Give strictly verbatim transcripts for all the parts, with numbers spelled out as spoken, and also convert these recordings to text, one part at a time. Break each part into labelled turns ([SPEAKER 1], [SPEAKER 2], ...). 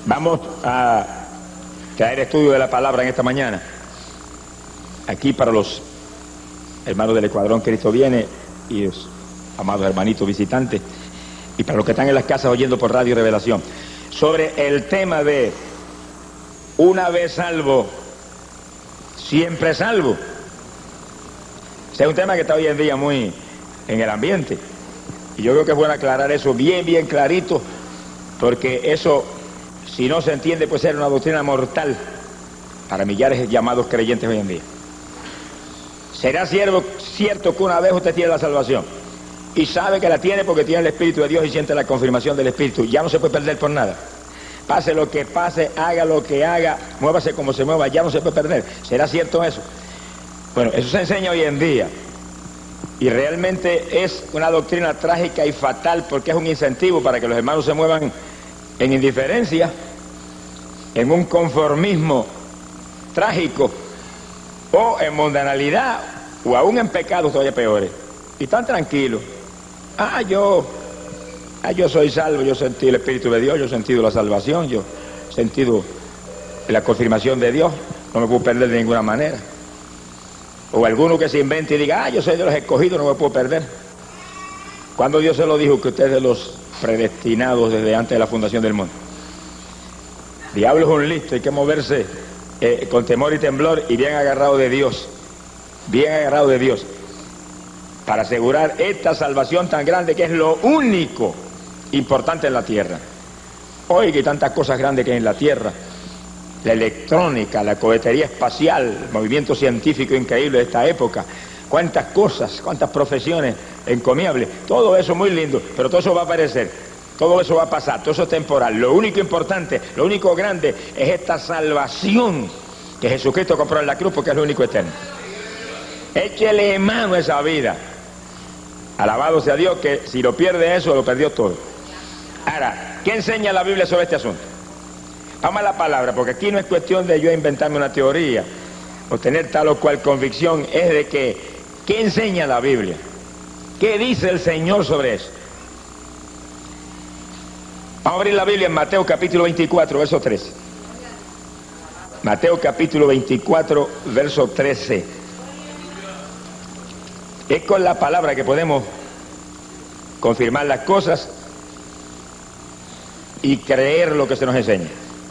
[SPEAKER 1] Vamos a traer estudio de la palabra en esta mañana. Aquí para los hermanos del Escuadrón Cristo Viene y los amados hermanitos visitantes, y para los que están en las casas oyendo por Radio Revelación, sobre el tema de una vez salvo, siempre salvo. Ese es un tema que está hoy en día muy en el ambiente, y yo creo que es bueno aclarar eso bien, bien clarito, porque eso, si no se entiende, puede ser una doctrina mortal para millares de llamados creyentes hoy en día. ¿Será cierto, cierto que una vez usted tiene la salvación y sabe que la tiene porque tiene el Espíritu de Dios y siente la confirmación del Espíritu? Ya no se puede perder por nada. Pase lo que pase, haga lo que haga, muévase como se mueva, ya no se puede perder. ¿Será cierto eso? Bueno, eso se enseña hoy en día, y realmente es una doctrina trágica y fatal, porque es un incentivo para que los hermanos se muevan en indiferencia, en un conformismo trágico, o en mundanalidad, o aún en pecados todavía peores, y tan tranquilos. Ah, yo, ah, yo soy salvo, yo sentí el Espíritu de Dios, yo he sentido la salvación, yo he sentido la confirmación de Dios, no me puedo perder de ninguna manera. O alguno que se invente y diga, ah, yo soy de los escogidos, no me puedo perder. ¿Cuándo Dios se lo dijo que usted es de los predestinados desde antes de la fundación del mundo? Diablo es un listo, hay que moverse eh, con temor y temblor y bien agarrado de Dios, bien agarrado de Dios, para asegurar esta salvación tan grande que es lo único importante en la tierra. Hoy que hay tantas cosas grandes que hay en la tierra, la electrónica, la cohetería espacial, el movimiento científico increíble de esta época, cuántas cosas, cuántas profesiones encomiables, todo eso muy lindo, pero todo eso va a aparecer, todo eso va a pasar, todo eso es temporal. Lo único importante, lo único grande es esta salvación que Jesucristo compró en la cruz, porque es lo único eterno. Échele mano a esa vida. Alabado sea Dios, que si lo pierde eso, lo perdió todo. Ahora, ¿qué enseña la Biblia sobre este asunto? Vamos a la palabra, porque aquí no es cuestión de yo inventarme una teoría o tener tal o cual convicción, es de que, ¿qué enseña la Biblia? ¿Qué dice el Señor sobre eso? Vamos a abrir la Biblia en Mateo capítulo veinticuatro, verso trece. Mateo capítulo veinticuatro, verso trece. Es con la palabra que podemos confirmar las cosas y creer lo que se nos enseña.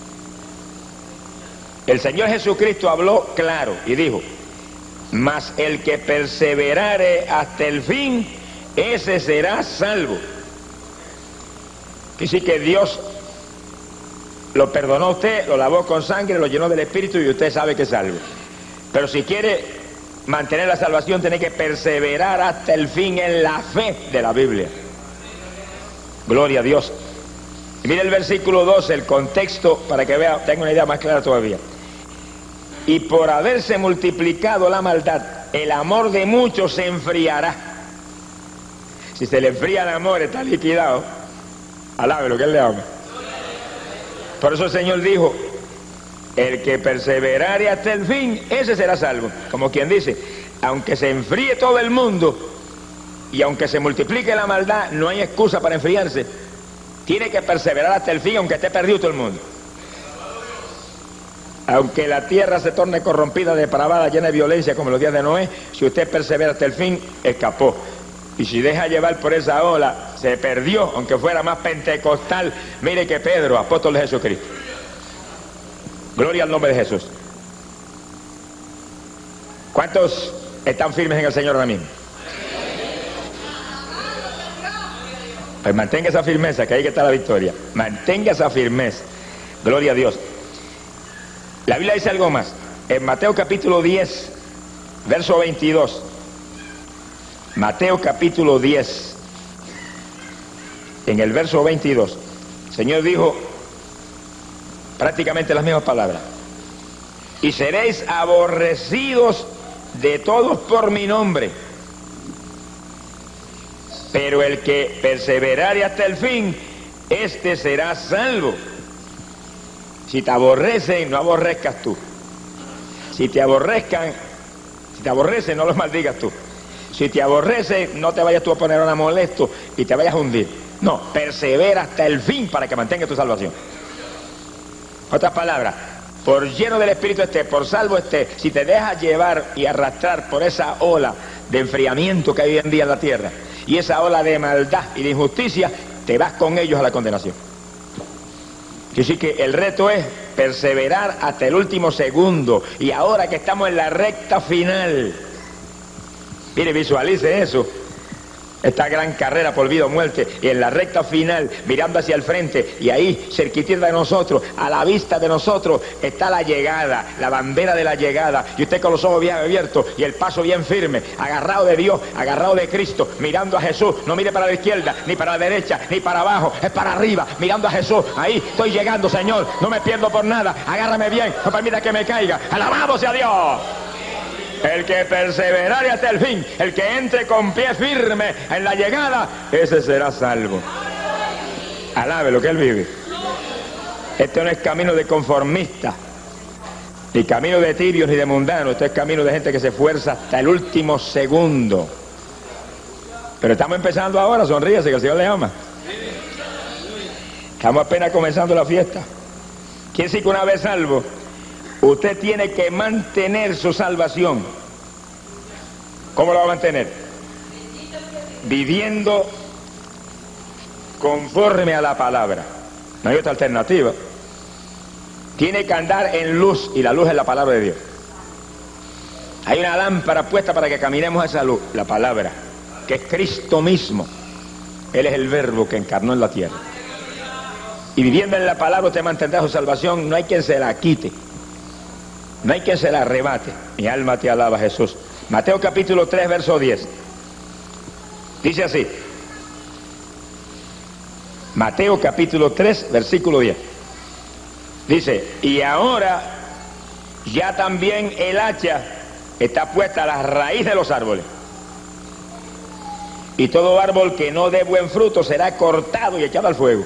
[SPEAKER 1] El Señor Jesucristo habló claro y dijo, mas el que perseverare hasta el fin, ese será salvo. Quiere decir que Dios lo perdonó a usted, lo lavó con sangre, lo llenó del Espíritu y usted sabe que es salvo. Pero si quiere mantener la salvación, tiene que perseverar hasta el fin en la fe de la Biblia. Gloria a Dios. Y mire el versículo doce, el contexto, para que vea, tenga una idea más clara todavía. Y por haberse multiplicado la maldad, el amor de muchos se enfriará. Si se le enfría el amor, está liquidado. Alábelo, que él le ama. Por eso el Señor dijo, el que perseverare hasta el fin, ese será salvo. Como quien dice, aunque se enfríe todo el mundo y aunque se multiplique la maldad, no hay excusa para enfriarse. Tiene que perseverar hasta el fin, aunque esté perdido todo el mundo. Aunque la tierra se torne corrompida, depravada, llena de violencia como los días de Noé, si usted persevera hasta el fin, escapó. Y si deja llevar por esa ola, se perdió, aunque fuera más pentecostal. Mire que Pedro, apóstol de Jesucristo. Gloria al nombre de Jesús. ¿Cuántos están firmes en el Señor ahora mismo? Pues mantenga esa firmeza, que ahí que está la victoria. Mantenga esa firmeza. Gloria a Dios. La Biblia dice algo más. En Mateo capítulo diez, verso veintidós. Mateo capítulo diez, en el verso veintidós, el Señor dijo prácticamente las mismas palabras. Y seréis aborrecidos de todos por mi nombre, pero el que perseverare hasta el fin, este será salvo. Si te aborrecen, no aborrezcas tú. Si te aborrezcan, si te aborrecen, no los maldigas tú. Si te aborrecen, no te vayas tú a poner una molesto y te vayas a hundir. No, persevera hasta el fin para que mantenga tu salvación. Otras palabras, por lleno del Espíritu esté, por salvo esté, si te dejas llevar y arrastrar por esa ola de enfriamiento que hay hoy en día en la tierra, y esa ola de maldad y de injusticia, te vas con ellos a la condenación. Así que el reto es perseverar hasta el último segundo, y ahora que estamos en la recta final, mire, visualice eso, esta gran carrera por vida o muerte, y en la recta final, mirando hacia el frente, y ahí, cerquitita de nosotros, a la vista de nosotros, está la llegada, la bandera de la llegada, y usted con los ojos bien abiertos, y el paso bien firme, agarrado de Dios, agarrado de Cristo, mirando a Jesús. No mire para la izquierda, ni para la derecha, ni para abajo, es para arriba, mirando a Jesús. Ahí estoy llegando, Señor, no me pierdo por nada, agárrame bien, no permita que me caiga. ¡Alabado sea Dios! El que perseverare hasta el fin, el que entre con pie firme en la llegada, ese será salvo. Alabe lo que él vive. Este no es camino de conformistas, ni camino de tibios ni de mundanos. Este es camino de gente que se esfuerza hasta el último segundo. Pero estamos empezando ahora, sonríese que el Señor le ama. Estamos apenas comenzando la fiesta. Quiere decir que una vez salvo, usted tiene que mantener su salvación. ¿Cómo lo va a mantener? Viviendo conforme a la palabra. No hay otra alternativa. Tiene que andar en luz, y la luz es la palabra de Dios. Hay una lámpara puesta para que caminemos a esa luz, la palabra, que es Cristo mismo. Él es el verbo que encarnó en la tierra. Y viviendo en la palabra usted mantendrá su salvación. No hay quien se la quite, no hay quien se la arrebate. Mi alma te alaba, Jesús. Mateo capítulo tres, verso diez. Dice así. Mateo capítulo tres, versículo diez. Dice, y ahora ya también el hacha está puesta a la raíz de los árboles. Y todo árbol que no dé buen fruto será cortado y echado al fuego.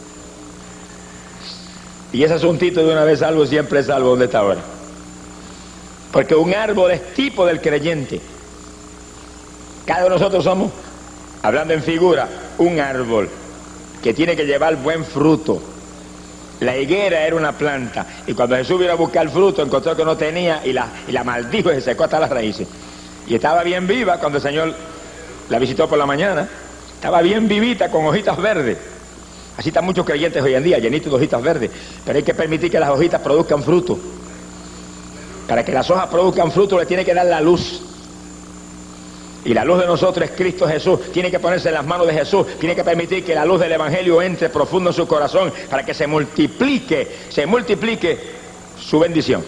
[SPEAKER 1] Y ese asuntito de una vez salvo, siempre salvo. ¿Dónde está ahora? Porque un árbol es tipo del creyente. Cada uno de nosotros somos, hablando en figura, un árbol que tiene que llevar buen fruto. La higuera era una planta, y cuando Jesús vino a buscar fruto, encontró que no tenía, y la, y la maldijo y se secó hasta las raíces. Y estaba bien viva cuando el Señor la visitó por la mañana. Estaba bien vivita, con hojitas verdes. Así están muchos creyentes hoy en día, llenitos de hojitas verdes. Pero hay que permitir que las hojitas produzcan fruto. Para que las hojas produzcan fruto le tiene que dar la luz. Y la luz de nosotros es Cristo Jesús. Tiene que ponerse en las manos de Jesús. Tiene que permitir que la luz del Evangelio entre profundo en su corazón, para que se multiplique, se multiplique su bendición.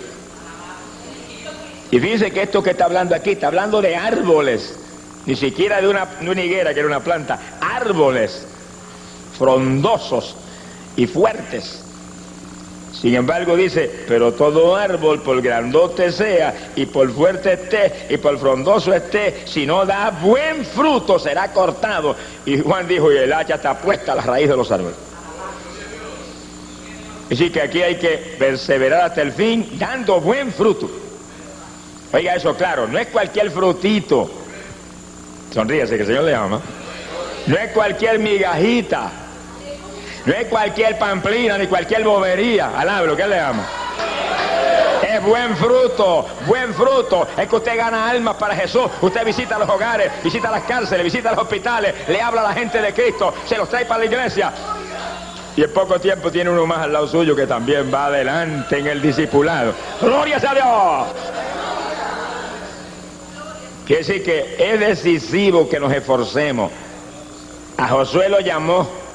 [SPEAKER 1] Y fíjense que esto que está hablando aquí, está hablando de árboles. Ni siquiera de una, de una higuera, que era una planta. Árboles frondosos y fuertes. Sin embargo dice, pero todo árbol, por grandote sea, y por fuerte esté, y por frondoso esté, si no da buen fruto, será cortado. Y Juan dijo, y el hacha está puesta a la raíz de los árboles. Así que aquí hay que perseverar hasta el fin, dando buen fruto. Oiga eso claro, no es cualquier frutito. Sonríese que el Señor le ama. No es cualquier migajita. No es cualquier pamplina ni cualquier bobería. Alabe lo que él le ama. Es buen fruto, buen fruto. Es que usted gana almas para Jesús. Usted visita los hogares, visita las cárceles, visita los hospitales, le habla a la gente de Cristo, se los trae para la iglesia. Y en poco tiempo tiene uno más al lado suyo que también va adelante en el discipulado. ¡Gloria a Dios! Quiere decir que es decisivo que nos esforcemos. A Josué lo llamó.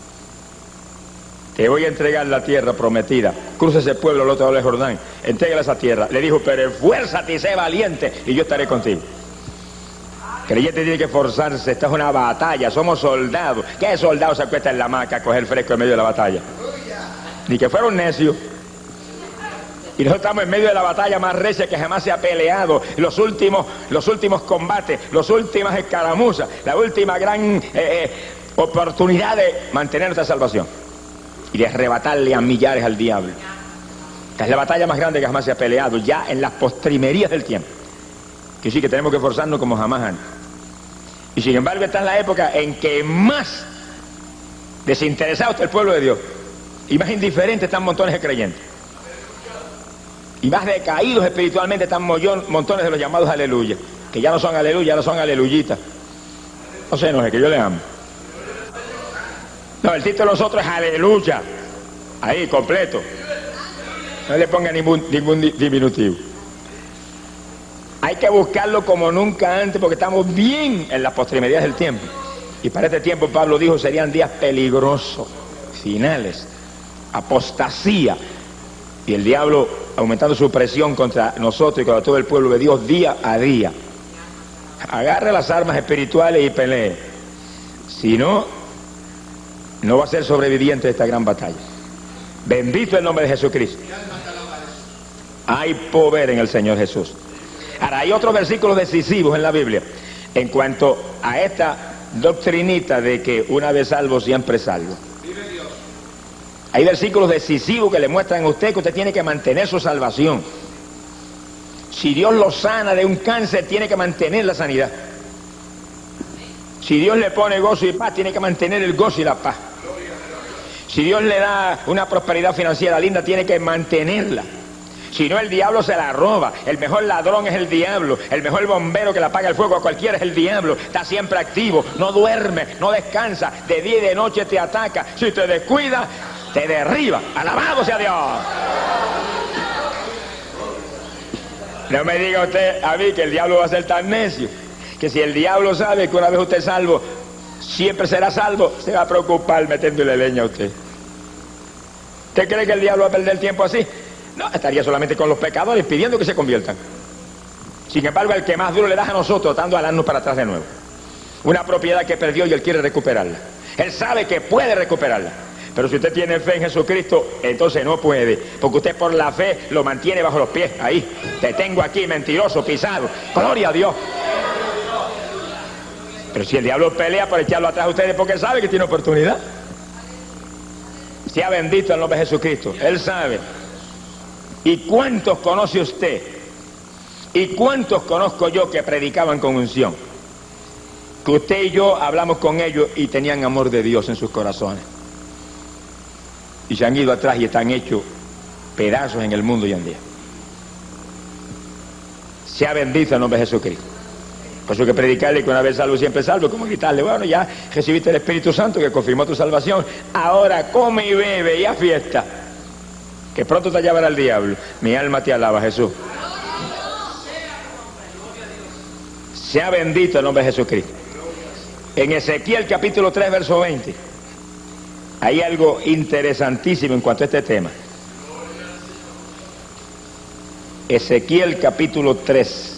[SPEAKER 1] Te voy a entregar la tierra prometida. Cruza ese pueblo al otro lado del Jordán. Entrégale esa tierra. Le dijo, pero esfuérzate y sé valiente, y yo estaré contigo. Creyente tiene que esforzarse. Esta es una batalla. Somos soldados. ¿Qué soldado se acuesta en la hamaca a coger fresco en medio de la batalla? Ni que fuera un necio. Y nosotros estamos en medio de la batalla más recia que jamás se ha peleado. Los últimos, los últimos combates, las últimas escaramuzas, la última gran eh, eh, oportunidad de mantener nuestra salvación y de arrebatarle a millares al diablo. Esta es la batalla más grande que jamás se ha peleado, ya en las postrimerías del tiempo. Que sí que tenemos que esforzarnos como jamás antes. Y sin embargo está en la época en que más desinteresado está el pueblo de Dios y más indiferente están montones de creyentes. y más decaídos espiritualmente están montones de los llamados aleluya, que ya no son aleluya, ahora son aleluyitas. No sé, no sé, que yo le amo. No, el título de nosotros es aleluya. Ahí, completo. No le ponga ningún, ningún diminutivo. Hay que buscarlo como nunca antes porque estamos bien en las postrimerías del tiempo. Y para este tiempo, Pablo dijo, serían días peligrosos, finales, apostasía. Y el diablo aumentando su presión contra nosotros y contra todo el pueblo de Dios día a día. Agarre las armas espirituales y pelee. Si no, no va a ser sobreviviente de esta gran batalla. Bendito el nombre de Jesucristo. Hay poder en el Señor Jesús. Ahora, hay otros versículos decisivos en la Biblia en cuanto a esta doctrinita de que una vez salvo, siempre salvo. Hay versículos decisivos que le muestran a usted que usted tiene que mantener su salvación. Si Dios lo sana de un cáncer, tiene que mantener la sanidad. Si Dios le pone gozo y paz, tiene que mantener el gozo y la paz. Si Dios le da una prosperidad financiera linda, tiene que mantenerla. Si no, el diablo se la roba. El mejor ladrón es el diablo. El mejor bombero que le apaga el fuego a cualquiera es el diablo. Está siempre activo, no duerme, no descansa. De día y de noche te ataca. Si te descuida, te derriba. Alabado sea Dios. No me diga usted a mí que el diablo va a ser tan necio, que si el diablo sabe que una vez usted es salvo, siempre será salvo, se va a preocupar metiéndole leña a usted. ¿Usted cree que el diablo va a perder el tiempo así? No, estaría solamente con los pecadores pidiendo que se conviertan. Sin embargo, el que más duro le da a nosotros, tratando de alarnos para atrás de nuevo. Una propiedad que perdió y él quiere recuperarla. Él sabe que puede recuperarla. Pero si usted tiene fe en Jesucristo, entonces no puede, porque usted por la fe lo mantiene bajo los pies. Ahí, te tengo aquí, mentiroso, pisado. Gloria a Dios. Pero si el diablo pelea por echarlo atrás a ustedes, porque él sabe que tiene oportunidad. Sea bendito el nombre de Jesucristo. Él sabe. ¿Y cuántos conoce usted? ¿Y cuántos conozco yo que predicaban con unción? Que usted y yo hablamos con ellos y tenían amor de Dios en sus corazones. Y se han ido atrás y están hechos pedazos en el mundo hoy en día. Sea bendito el nombre de Jesucristo. Por eso que predicarle que una vez salvo siempre salvo, como gritarle, bueno, ya recibiste el Espíritu Santo que confirmó tu salvación, ahora come y bebe y haz fiesta, que pronto te llevará el diablo. Mi alma te alaba, Jesús. Sea bendito el nombre de Jesucristo. En Ezequiel capítulo tres, verso veinte, hay algo interesantísimo en cuanto a este tema. Ezequiel capítulo tres,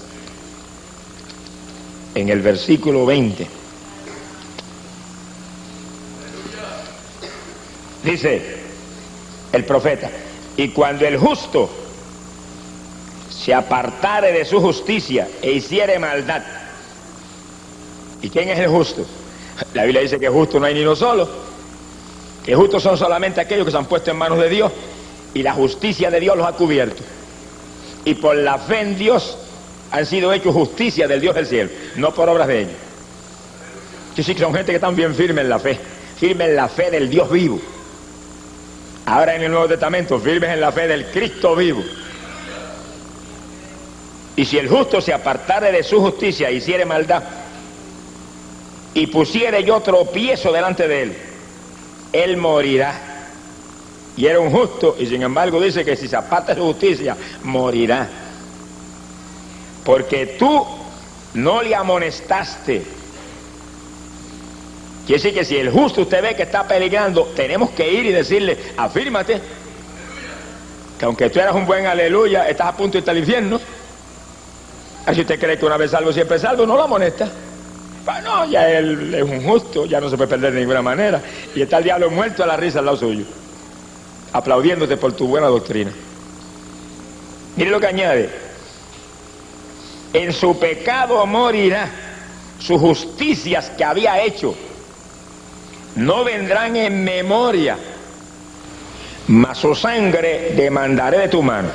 [SPEAKER 1] en el versículo veinte. Dice el profeta, y cuando el justo se apartare de su justicia e hiciere maldad. ¿Y quién es el justo? La Biblia dice que justo no hay ni uno solo, que justos son solamente aquellos que se han puesto en manos de Dios y la justicia de Dios los ha cubierto. Y por la fe en Dios han sido hechos justicia del Dios del cielo, no por obras de ellos. Sí, sí, son gente que están bien firmes en la fe, firmes en la fe del Dios vivo. Ahora en el Nuevo Testamento, firmes en la fe del Cristo vivo. Y si el justo se apartare de su justicia e hiciere maldad, y pusiere yo tropiezo delante de él, él morirá. Y era un justo, y sin embargo dice que si se aparta de su justicia, morirá. Porque tú no le amonestaste. Quiere decir que si el justo usted ve que está peligrando, tenemos que ir y decirle, afírmate, que aunque tú eras un buen aleluya, estás a punto de irte al infierno. Si usted cree que una vez salvo siempre salvo, no lo amonesta. Bueno, ya él es un justo, ya no se puede perder de ninguna manera. Y está el diablo muerto a la risa al lado suyo, aplaudiéndote por tu buena doctrina. Mire lo que añade: en su pecado morirá, sus justicias que había hecho no vendrán en memoria, mas su sangre demandaré de tu mano.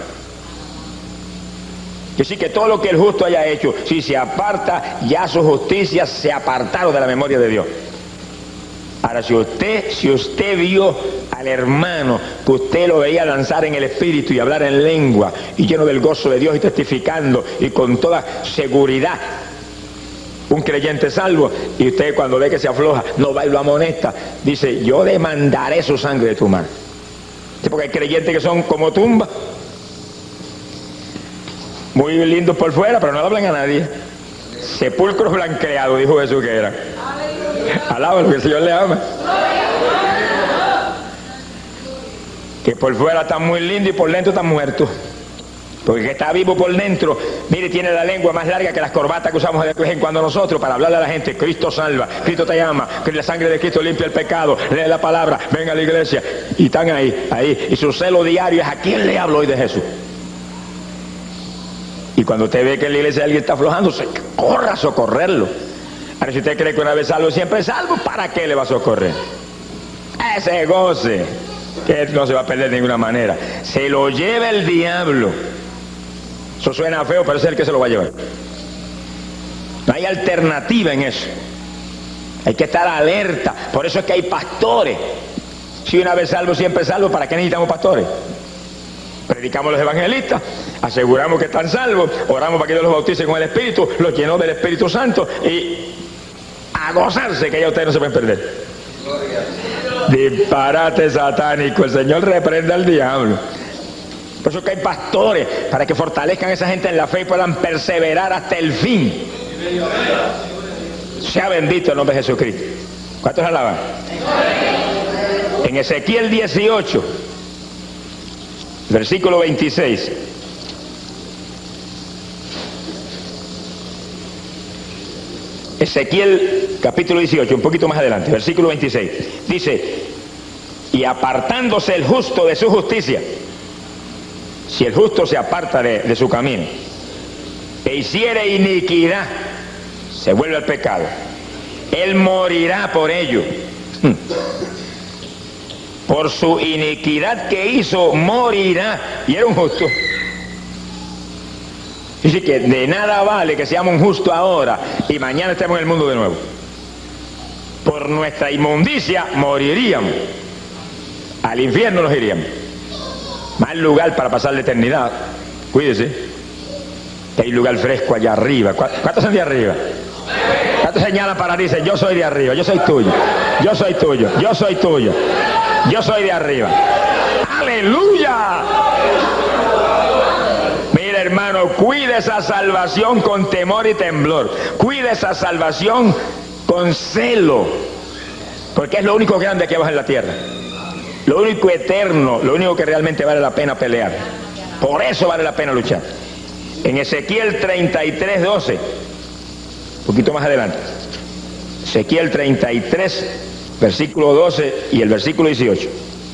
[SPEAKER 1] Que sí, que todo lo que el justo haya hecho, si se aparta, ya sus justicias se apartaron de la memoria de Dios. Ahora, si usted, si usted vio al hermano que usted lo veía danzar en el espíritu y hablar en lengua y lleno del gozo de Dios y testificando y con toda seguridad, un creyente salvo, y usted cuando ve que se afloja, no va y lo amonesta, dice, yo demandaré su sangre de tu mano. Sí, porque hay creyentes que son como tumbas, muy lindos por fuera, pero no hablan a nadie. Sepulcros blanqueados, dijo Jesús que eran. Alábalo, que el Señor le ama. Que por fuera está muy lindo y por dentro está muerto. Porque el que está vivo por dentro, mire, tiene la lengua más larga que las corbatas que usamos de vez en cuando nosotros para hablarle a la gente. Cristo salva, Cristo te llama, que la sangre de Cristo limpia el pecado, lee la palabra, ven a la iglesia. Y están ahí, ahí. Y su celo diario es a quién le hablo hoy de Jesús. Y cuando usted ve que en la iglesia alguien está aflojando, se corra a socorrerlo. Ahora, si usted cree que una vez salvo siempre es salvo, ¿para qué le va a socorrer? Ese goce, que no se va a perder de ninguna manera. Se lo lleva el diablo. Eso suena feo, pero es el que se lo va a llevar. No hay alternativa en eso. Hay que estar alerta. Por eso es que hay pastores. Si una vez salvo siempre es salvo, ¿para qué necesitamos pastores? Predicamos los evangelistas, aseguramos que están salvos, oramos para que Dios los bautice con el Espíritu, los llenó del Espíritu Santo y a gozarse, que ya ustedes no se pueden perder. Disparate satánico, el Señor reprenda al diablo. Por eso que hay pastores, para que fortalezcan a esa gente en la fe y puedan perseverar hasta el fin. Sea bendito el nombre de Jesucristo. ¿Cuántos alaban? En Ezequiel dieciocho, versículo veintiséis. Ezequiel capítulo dieciocho, un poquito más adelante, versículo veintiséis. Dice, y apartándose el justo de su justicia, si el justo se aparta de, de su camino, e hiciere iniquidad, se vuelve al pecado, él morirá por ello. Por su iniquidad que hizo, morirá. Y era un justo. Dice que de nada vale que seamos un justo ahora y mañana estemos en el mundo de nuevo. Por nuestra inmundicia moriríamos. Al infierno nos iríamos. Mal lugar para pasar la eternidad. Cuídese. Que hay lugar fresco allá arriba. ¿Cuántos son de arriba? ¿Cuántos señalan para dicen, yo soy de arriba, yo soy tuyo, yo soy tuyo, yo soy tuyo, yo soy de arriba? ¡Aleluya! Mira, hermano, cuide esa salvación con temor y temblor. Cuide esa salvación con celo. Porque es lo único grande que hay en la tierra. Lo único eterno, lo único que realmente vale la pena pelear. Por eso vale la pena luchar. En Ezequiel treinta y tres, doce, un poquito más adelante. Ezequiel treinta y tres, versículo doce y el versículo dieciocho.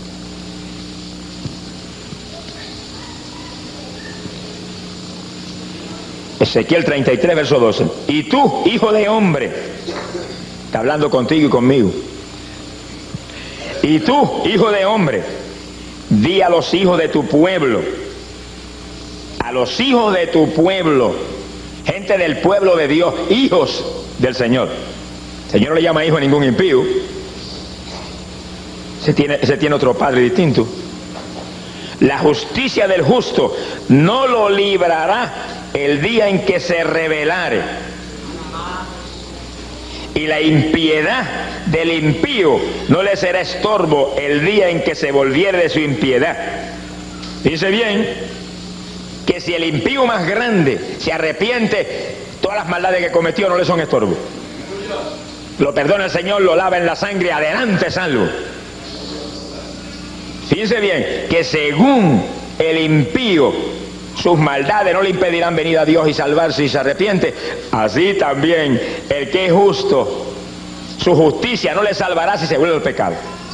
[SPEAKER 1] Ezequiel treinta y tres, verso doce. Y tú, hijo de hombre, está hablando contigo y conmigo. Y tú, hijo de hombre, di a los hijos de tu pueblo, a los hijos de tu pueblo, gente del pueblo de Dios, hijos del Señor. El Señor no le llama hijo a ningún impío. Ese tiene, ese tiene otro padre distinto. La justicia del justo no lo librará el día en que se rebelare, y la impiedad del impío no le será estorbo el día en que se volviere de su impiedad. Dice bien que si el impío más grande se arrepiente, todas las maldades que cometió no le son estorbo. Lo perdona el Señor, lo lava en la sangre, adelante salvo. Fíjense bien que según el impío sus maldades no le impedirán venir a Dios y salvarse si se arrepiente, así también el que es justo, su justicia no le salvará si se vuelve al pecado.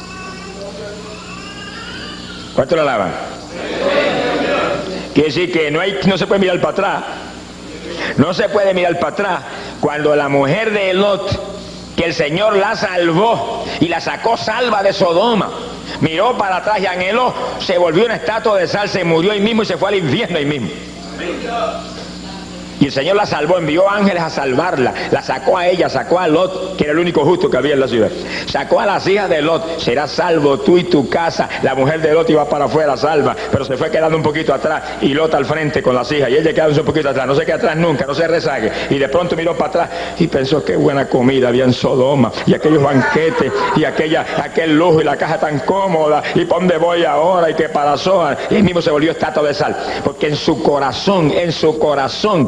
[SPEAKER 1] ¿Cuánto lo alaban? Quiere decir que no, hay, no se puede mirar para atrás. No se puede mirar para atrás cuando la mujer de Lot, que el Señor la salvó y la sacó salva de Sodoma, miró para atrás y anheló, se volvió una estatua de sal, se murió ahí mismo y se fue al infierno ahí mismo. Y el Señor la salvó, envió ángeles a salvarla, la sacó a ella, sacó a Lot, que era el único justo que había en la ciudad. Sacó a las hijas de Lot, serás salvo tú y tu casa. La mujer de Lot iba para afuera salva, pero se fue quedando un poquito atrás, y Lot al frente con las hijas, y ella quedándose un poquito atrás, no se queda atrás nunca, no se rezague. Y de pronto miró para atrás y pensó qué buena comida había en Sodoma, y aquellos banquetes, y aquella, aquel lujo, y la caja tan cómoda, y para dónde voy ahora, y que para Zoar. Y él mismo se volvió estatua de sal, porque en su corazón, en su corazón,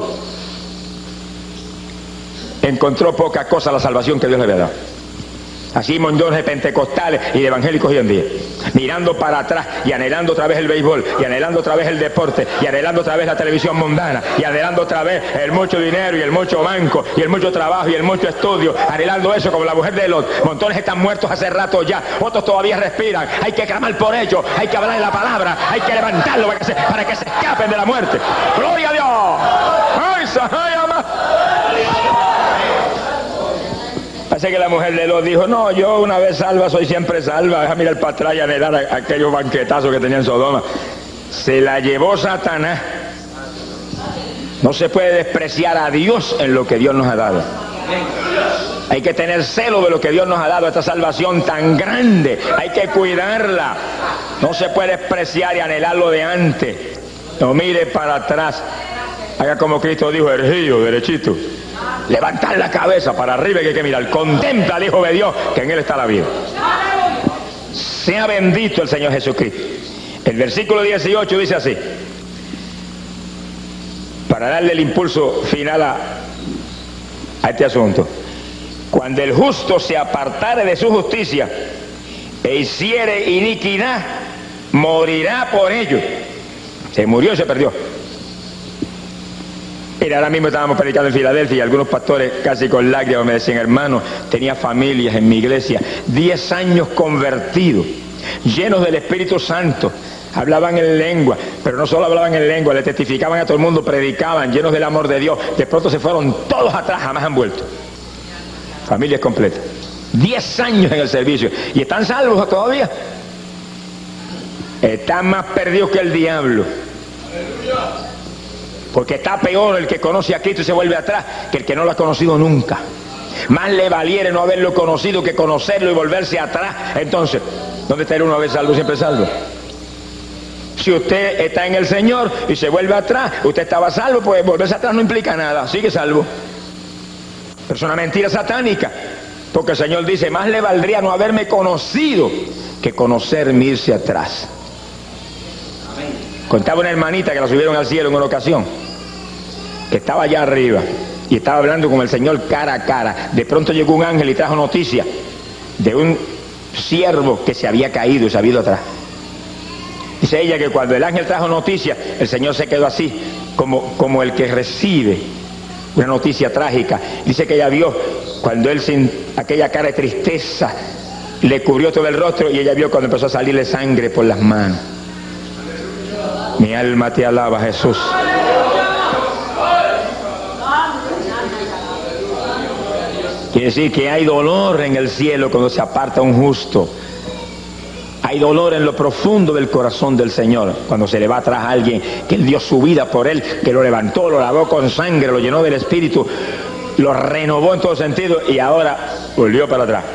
[SPEAKER 1] encontró poca cosa la salvación que Dios le había dado. Así montones de pentecostales y de evangélicos hoy en día, mirando para atrás y anhelando otra vez el béisbol, y anhelando otra vez el deporte, y anhelando otra vez la televisión mundana, y anhelando otra vez el mucho dinero y el mucho banco y el mucho trabajo y el mucho estudio, anhelando eso como la mujer de Lot. Montones están muertos hace rato ya, otros todavía respiran. Hay que clamar por ellos, hay que hablar de la palabra, hay que levantarlo para que se, para que se escapen de la muerte. ¡Gloria a Dios! ¡Ay, Sahayama! Parece que la mujer de Lot dijo, no, yo una vez salva soy siempre salva, deja mirar para atrás y anhelar a, a aquellos banquetazos que tenía en Sodoma. Se la llevó Satanás. No se puede despreciar a Dios en lo que Dios nos ha dado. Hay que tener celo de lo que Dios nos ha dado, esta salvación tan grande, hay que cuidarla. No se puede despreciar y anhelar lo de antes. No mire para atrás, haga como Cristo dijo, erguido, derechito. Levantar la cabeza para arriba, que hay que mirar. Contempla al Hijo de Dios, que en Él está la vida. Sea bendito el Señor Jesucristo. El versículo dieciocho dice así, para darle el impulso final a, a este asunto. Cuando el justo se apartare de su justicia e hiciere iniquidad, morirá por ello. Se murió y se perdió. Mira, ahora mismo estábamos predicando en Filadelfia y algunos pastores casi con lágrimas me decían, hermano, tenía familias en mi iglesia, diez años convertidos, llenos del Espíritu Santo, hablaban en lengua, pero no solo hablaban en lengua, le testificaban a todo el mundo, predicaban, llenos del amor de Dios. De pronto se fueron todos atrás, jamás han vuelto. Familias completas. Diez años en el servicio. ¿Y están salvos todavía? Están más perdidos que el diablo. Porque está peor el que conoce a Cristo y se vuelve atrás que el que no lo ha conocido nunca. Más le valiere no haberlo conocido que conocerlo y volverse atrás. Entonces, ¿dónde está el uno a vez salvo, siempre salvo? Si usted está en el Señor y se vuelve atrás, usted estaba salvo, pues volverse atrás no implica nada, sigue salvo. Pero es una mentira satánica, porque el Señor dice, más le valdría no haberme conocido que conocerme, irse atrás. Contaba una hermanita que la subieron al cielo en una ocasión, que estaba allá arriba y estaba hablando con el Señor cara a cara. De pronto llegó un ángel y trajo noticia de un siervo que se había caído y se había ido atrás. Dice ella que cuando el ángel trajo noticia, el Señor se quedó así, como, como el que recibe una noticia trágica. Dice que ella vio cuando él, sin aquella cara de tristeza, le cubrió todo el rostro, y ella vio cuando empezó a salirle sangre por las manos. Mi alma te alaba, Jesús. Quiere decir que hay dolor en el cielo cuando se aparta un justo. Hay dolor en lo profundo del corazón del Señor cuando se le va atrás a alguien que Él dio su vida por él, que lo levantó, lo lavó con sangre, lo llenó del Espíritu, lo renovó en todo sentido, y ahora volvió para atrás.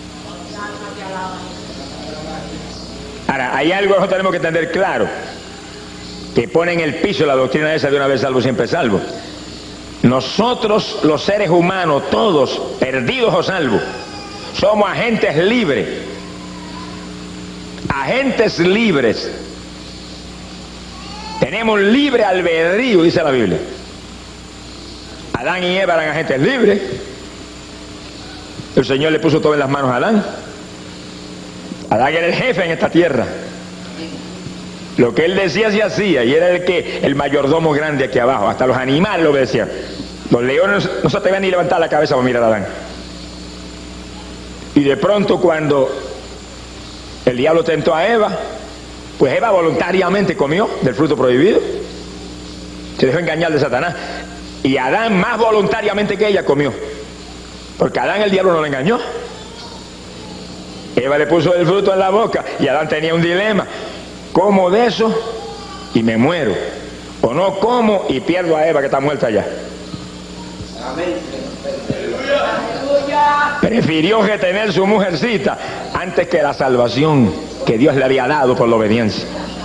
[SPEAKER 1] Ahora, hay algo que nosotros tenemos que entender claro, que pone en el piso la doctrina esa de una vez salvo, siempre salvo. Nosotros, los seres humanos, todos, perdidos o salvos, somos agentes libres. Agentes libres. Tenemos libre albedrío, dice la Biblia. Adán y Eva eran agentes libres. El Señor le puso todo en las manos a Adán. Adán era el jefe en esta tierra. Lo que él decía se hacía, y era el que el mayordomo grande aquí abajo. Hasta los animales lo obedecían. Los leones no se atrevían ni levantar la cabeza para mirar a Adán. Y de pronto, cuando el diablo tentó a Eva, pues Eva voluntariamente comió del fruto prohibido, se dejó engañar de Satanás, y Adán más voluntariamente que ella comió, porque a Adán el diablo no le engañó. Eva le puso el fruto en la boca y Adán tenía un dilema: como de eso y me muero, o no como y pierdo a Eva que está muerta ya. Prefirió retener su mujercita antes que la salvación que Dios le había dado por la obediencia.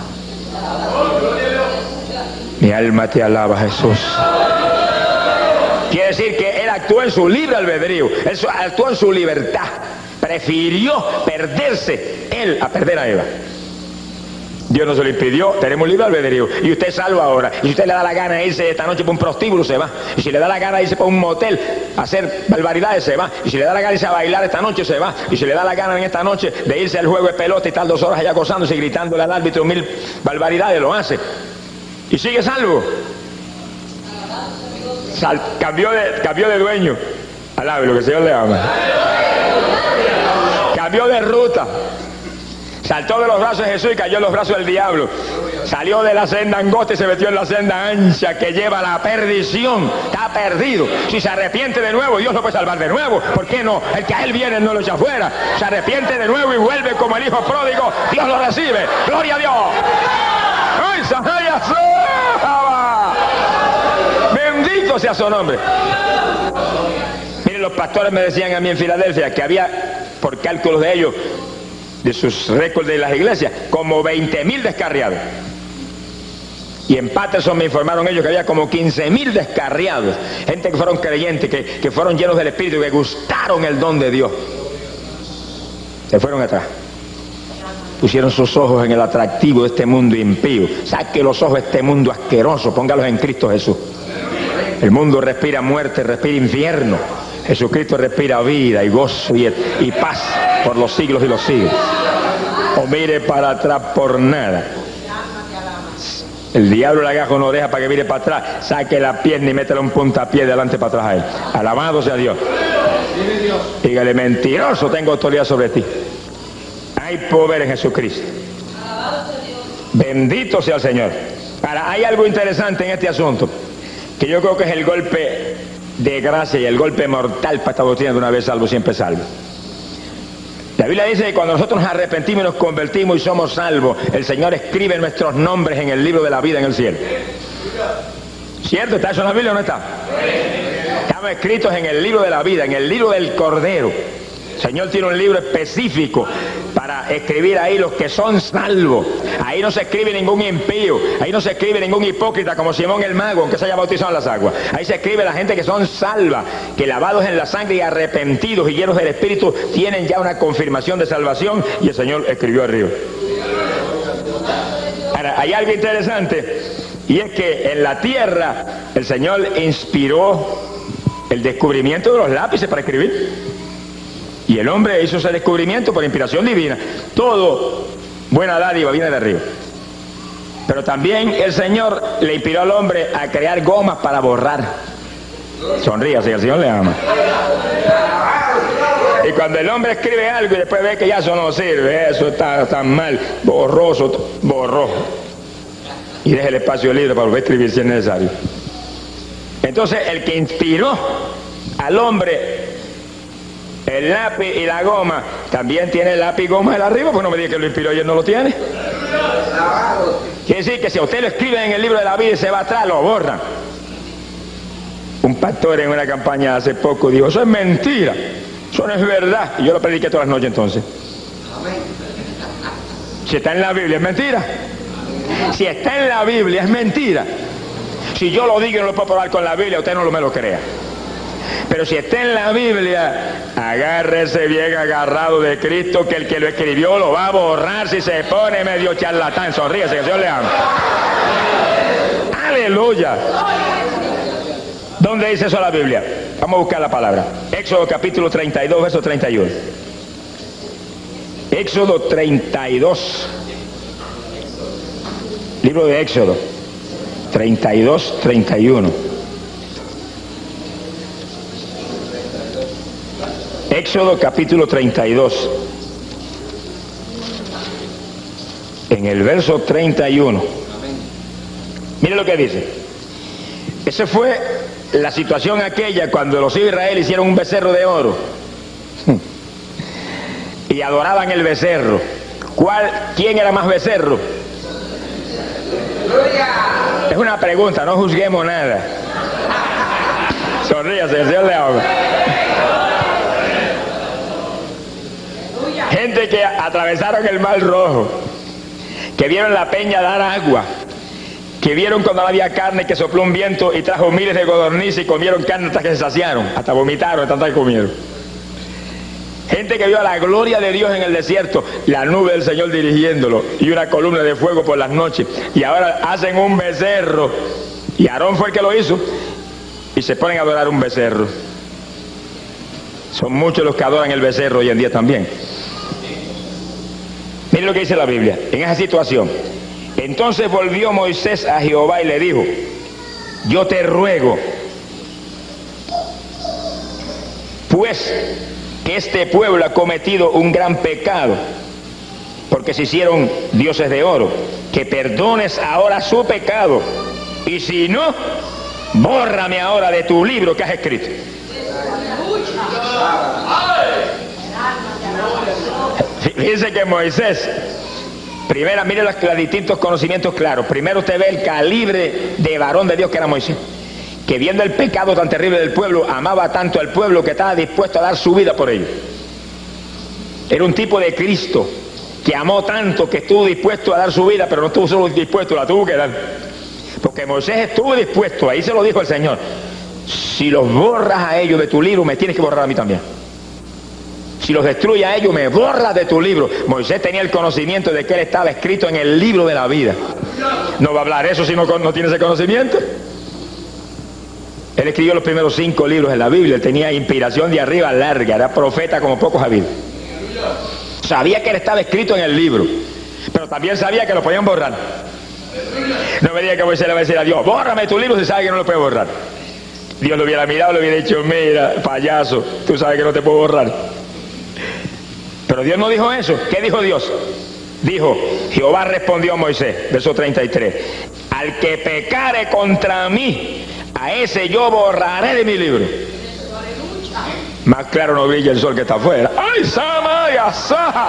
[SPEAKER 1] Mi alma te alaba, Jesús. Quiere decir que él actuó en su libre albedrío, él actuó en su libertad. Prefirió perderse él a perder a Eva. Dios no se lo impidió, tenemos libre albedrío. Y usted es salvo ahora. Y si usted le da la gana de irse esta noche para un prostíbulo, se va. Y si le da la gana de irse para un motel a hacer barbaridades, se va. Y si le da la gana de irse a bailar esta noche, se va. Y si le da la gana en esta noche de irse al juego de pelota y estar dos horas allá gozándose y gritándole al árbitro mil barbaridades, lo hace. Y sigue salvo. Sal, cambió, de, cambió de dueño. Alabe lo que el Señor le ama. Cambió de ruta. Saltó de los brazos de Jesús y cayó en los brazos del diablo. Salió de la senda angosta y se metió en la senda ancha que lleva a la perdición. Está perdido. Si se arrepiente de nuevo, Dios lo puede salvar de nuevo. ¿Por qué no? El que a él viene no lo echa fuera. Se arrepiente de nuevo y vuelve como el hijo pródigo. Dios lo recibe. ¡Gloria a Dios! ¡Ay, Sahaya Sahaba! Bendito sea su nombre. Miren, los pastores me decían a mí en Filadelfia que había, por cálculos de ellos, de sus récords de las iglesias, como veinte mil descarriados. Y en Patterson me informaron ellos que había como quince mil descarriados, gente que fueron creyentes, que, que fueron llenos del Espíritu, que gustaron el don de Dios. Se fueron atrás. Pusieron sus ojos en el atractivo de este mundo impío. Saque los ojos de este mundo asqueroso, póngalos en Cristo Jesús. El mundo respira muerte, respira infierno. Jesucristo respira vida y gozo y, y paz por los siglos y los siglos. O mire para atrás por nada. El diablo le agarra una oreja para que mire para atrás, saque la pierna y métele un puntapié delante para atrás a él. Alabado sea Dios. Dígale, mentiroso, tengo autoridad sobre ti. Hay poder en Jesucristo. Bendito sea el Señor. Ahora, hay algo interesante en este asunto, que yo creo que es el golpe de gracia y el golpe mortal para esta doctrina de una vez salvo, siempre salvo. La Biblia dice que cuando nosotros nos arrepentimos y nos convertimos y somos salvos, el Señor escribe nuestros nombres en el libro de la vida en el cielo. ¿Cierto? ¿Está eso en la Biblia o no está? Estamos escritos en el libro de la vida, en el libro del Cordero. El Señor tiene un libro específico para escribir ahí los que son salvos. Ahí no se escribe ningún impío, ahí no se escribe ningún hipócrita como Simón el Mago, aunque se haya bautizado en las aguas. Ahí se escribe la gente que son salvas, que lavados en la sangre y arrepentidos y llenos del Espíritu tienen ya una confirmación de salvación, y el Señor escribió arriba. Ahora, hay algo interesante, y es que en la tierra el Señor inspiró el descubrimiento de los lápices para escribir. Y el hombre hizo ese descubrimiento por inspiración divina. Todo buena dádiva viene de arriba. Pero también el Señor le inspiró al hombre a crear gomas para borrar. Sonría, si el Señor le ama. Y cuando el hombre escribe algo y después ve que ya eso no sirve, eso está tan mal, borroso, borró. Y deja el espacio libre para volver a escribir si es necesario. Entonces, el que inspiró al hombre el lápiz y la goma, también tiene el lápiz y goma de arriba, pues no me diga que lo inspiró y él no lo tiene. Quiere decir que si a usted lo escribe en el libro de la vida y se va atrás, lo borran. Un pastor en una campaña hace poco dijo, eso es mentira, eso no es verdad. Y yo lo prediqué todas las noches entonces. Si está en la Biblia, es mentira. Si está en la Biblia, es mentira. Si yo lo digo y no lo puedo probar con la Biblia, usted no me lo crea. Pero si está en la Biblia, agárrese bien agarrado de Cristo, que el que lo escribió lo va a borrar si se pone medio charlatán. Sonríese, que Dios le ama. Aleluya. ¿Dónde dice eso la Biblia? Vamos a buscar la palabra. Éxodo capítulo treinta y dos, verso treinta y uno. Éxodo treinta y dos. Libro de Éxodo treinta y dos, treinta y uno. Éxodo capítulo treinta y dos, en el verso treinta y uno. Mire lo que dice. Esa fue la situación aquella cuando los hijos de Israel hicieron un becerro de oro y adoraban el becerro. ¿Cuál, quién era más becerro? Es una pregunta, no juzguemos nada. Sonríase, el Señor le habla. Gente que atravesaron el Mar Rojo, que vieron la peña dar agua, que vieron cuando no había carne, que sopló un viento y trajo miles de codornices y comieron carne hasta que se saciaron, hasta vomitaron de tanta que comieron. Gente que vio la gloria de Dios en el desierto, la nube del Señor dirigiéndolo y una columna de fuego por las noches, y ahora hacen un becerro, y Aarón fue el que lo hizo, y se ponen a adorar un becerro. Son muchos los que adoran el becerro hoy en día también. Miren lo que dice la Biblia en esa situación. Entonces volvió Moisés a Jehová y le dijo: yo te ruego, pues que este pueblo ha cometido un gran pecado, porque se hicieron dioses de oro, que perdones ahora su pecado, y si no, bórrame ahora de tu libro que has escrito. Fíjense que Moisés, primero, mire los, los distintos conocimientos claros. Primero usted ve el calibre de varón de Dios que era Moisés, que viendo el pecado tan terrible del pueblo, amaba tanto al pueblo que estaba dispuesto a dar su vida por ello. Era un tipo de Cristo que amó tanto que estuvo dispuesto a dar su vida, pero no estuvo solo dispuesto, la tuvo que dar. Porque Moisés estuvo dispuesto, ahí se lo dijo el Señor: si los borras a ellos de tu libro, me tienes que borrar a mí también. Si los destruye a ellos, me borras de tu libro. Moisés tenía el conocimiento de que él estaba escrito en el libro de la vida. No va a hablar eso si no, no tiene ese conocimiento. Él escribió los primeros cinco libros de la Biblia. Él tenía inspiración de arriba larga, era profeta como pocos ha habido. Sabía que él estaba escrito en el libro, pero también sabía que lo podían borrar. No me diga que Moisés le va a decir a Dios: bórrame tu libro, si sabe que no lo puede borrar. Dios lo hubiera mirado y le hubiera dicho: mira, payaso, tú sabes que no te puedo borrar. Pero Dios no dijo eso. ¿Qué dijo Dios? Dijo: Jehová respondió a Moisés, verso treinta y tres: al que pecare contra mí, a ese yo borraré de mi libro. Más claro no brilla el sol que está afuera. ¡Ay, Sama y Asaja!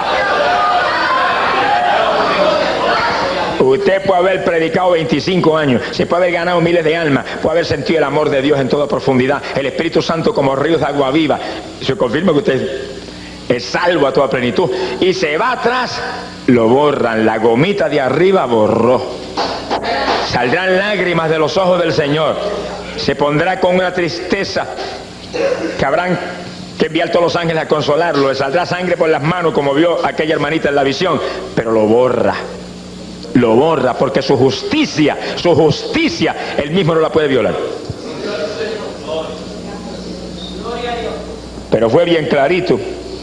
[SPEAKER 1] Usted puede haber predicado veinticinco años, se puede haber ganado miles de almas, puede haber sentido el amor de Dios en toda profundidad, el Espíritu Santo como ríos de agua viva. Se confirma que usted es salvo a toda plenitud, y se va atrás, lo borran, la gomita de arriba borró. Saldrán lágrimas de los ojos del Señor, se pondrá con una tristeza que habrán que enviar todos los ángeles a consolarlo, le saldrá sangre por las manos como vio aquella hermanita en la visión, pero lo borra, lo borra, porque su justicia, su justicia, él mismo no la puede violar. Pero fue bien clarito: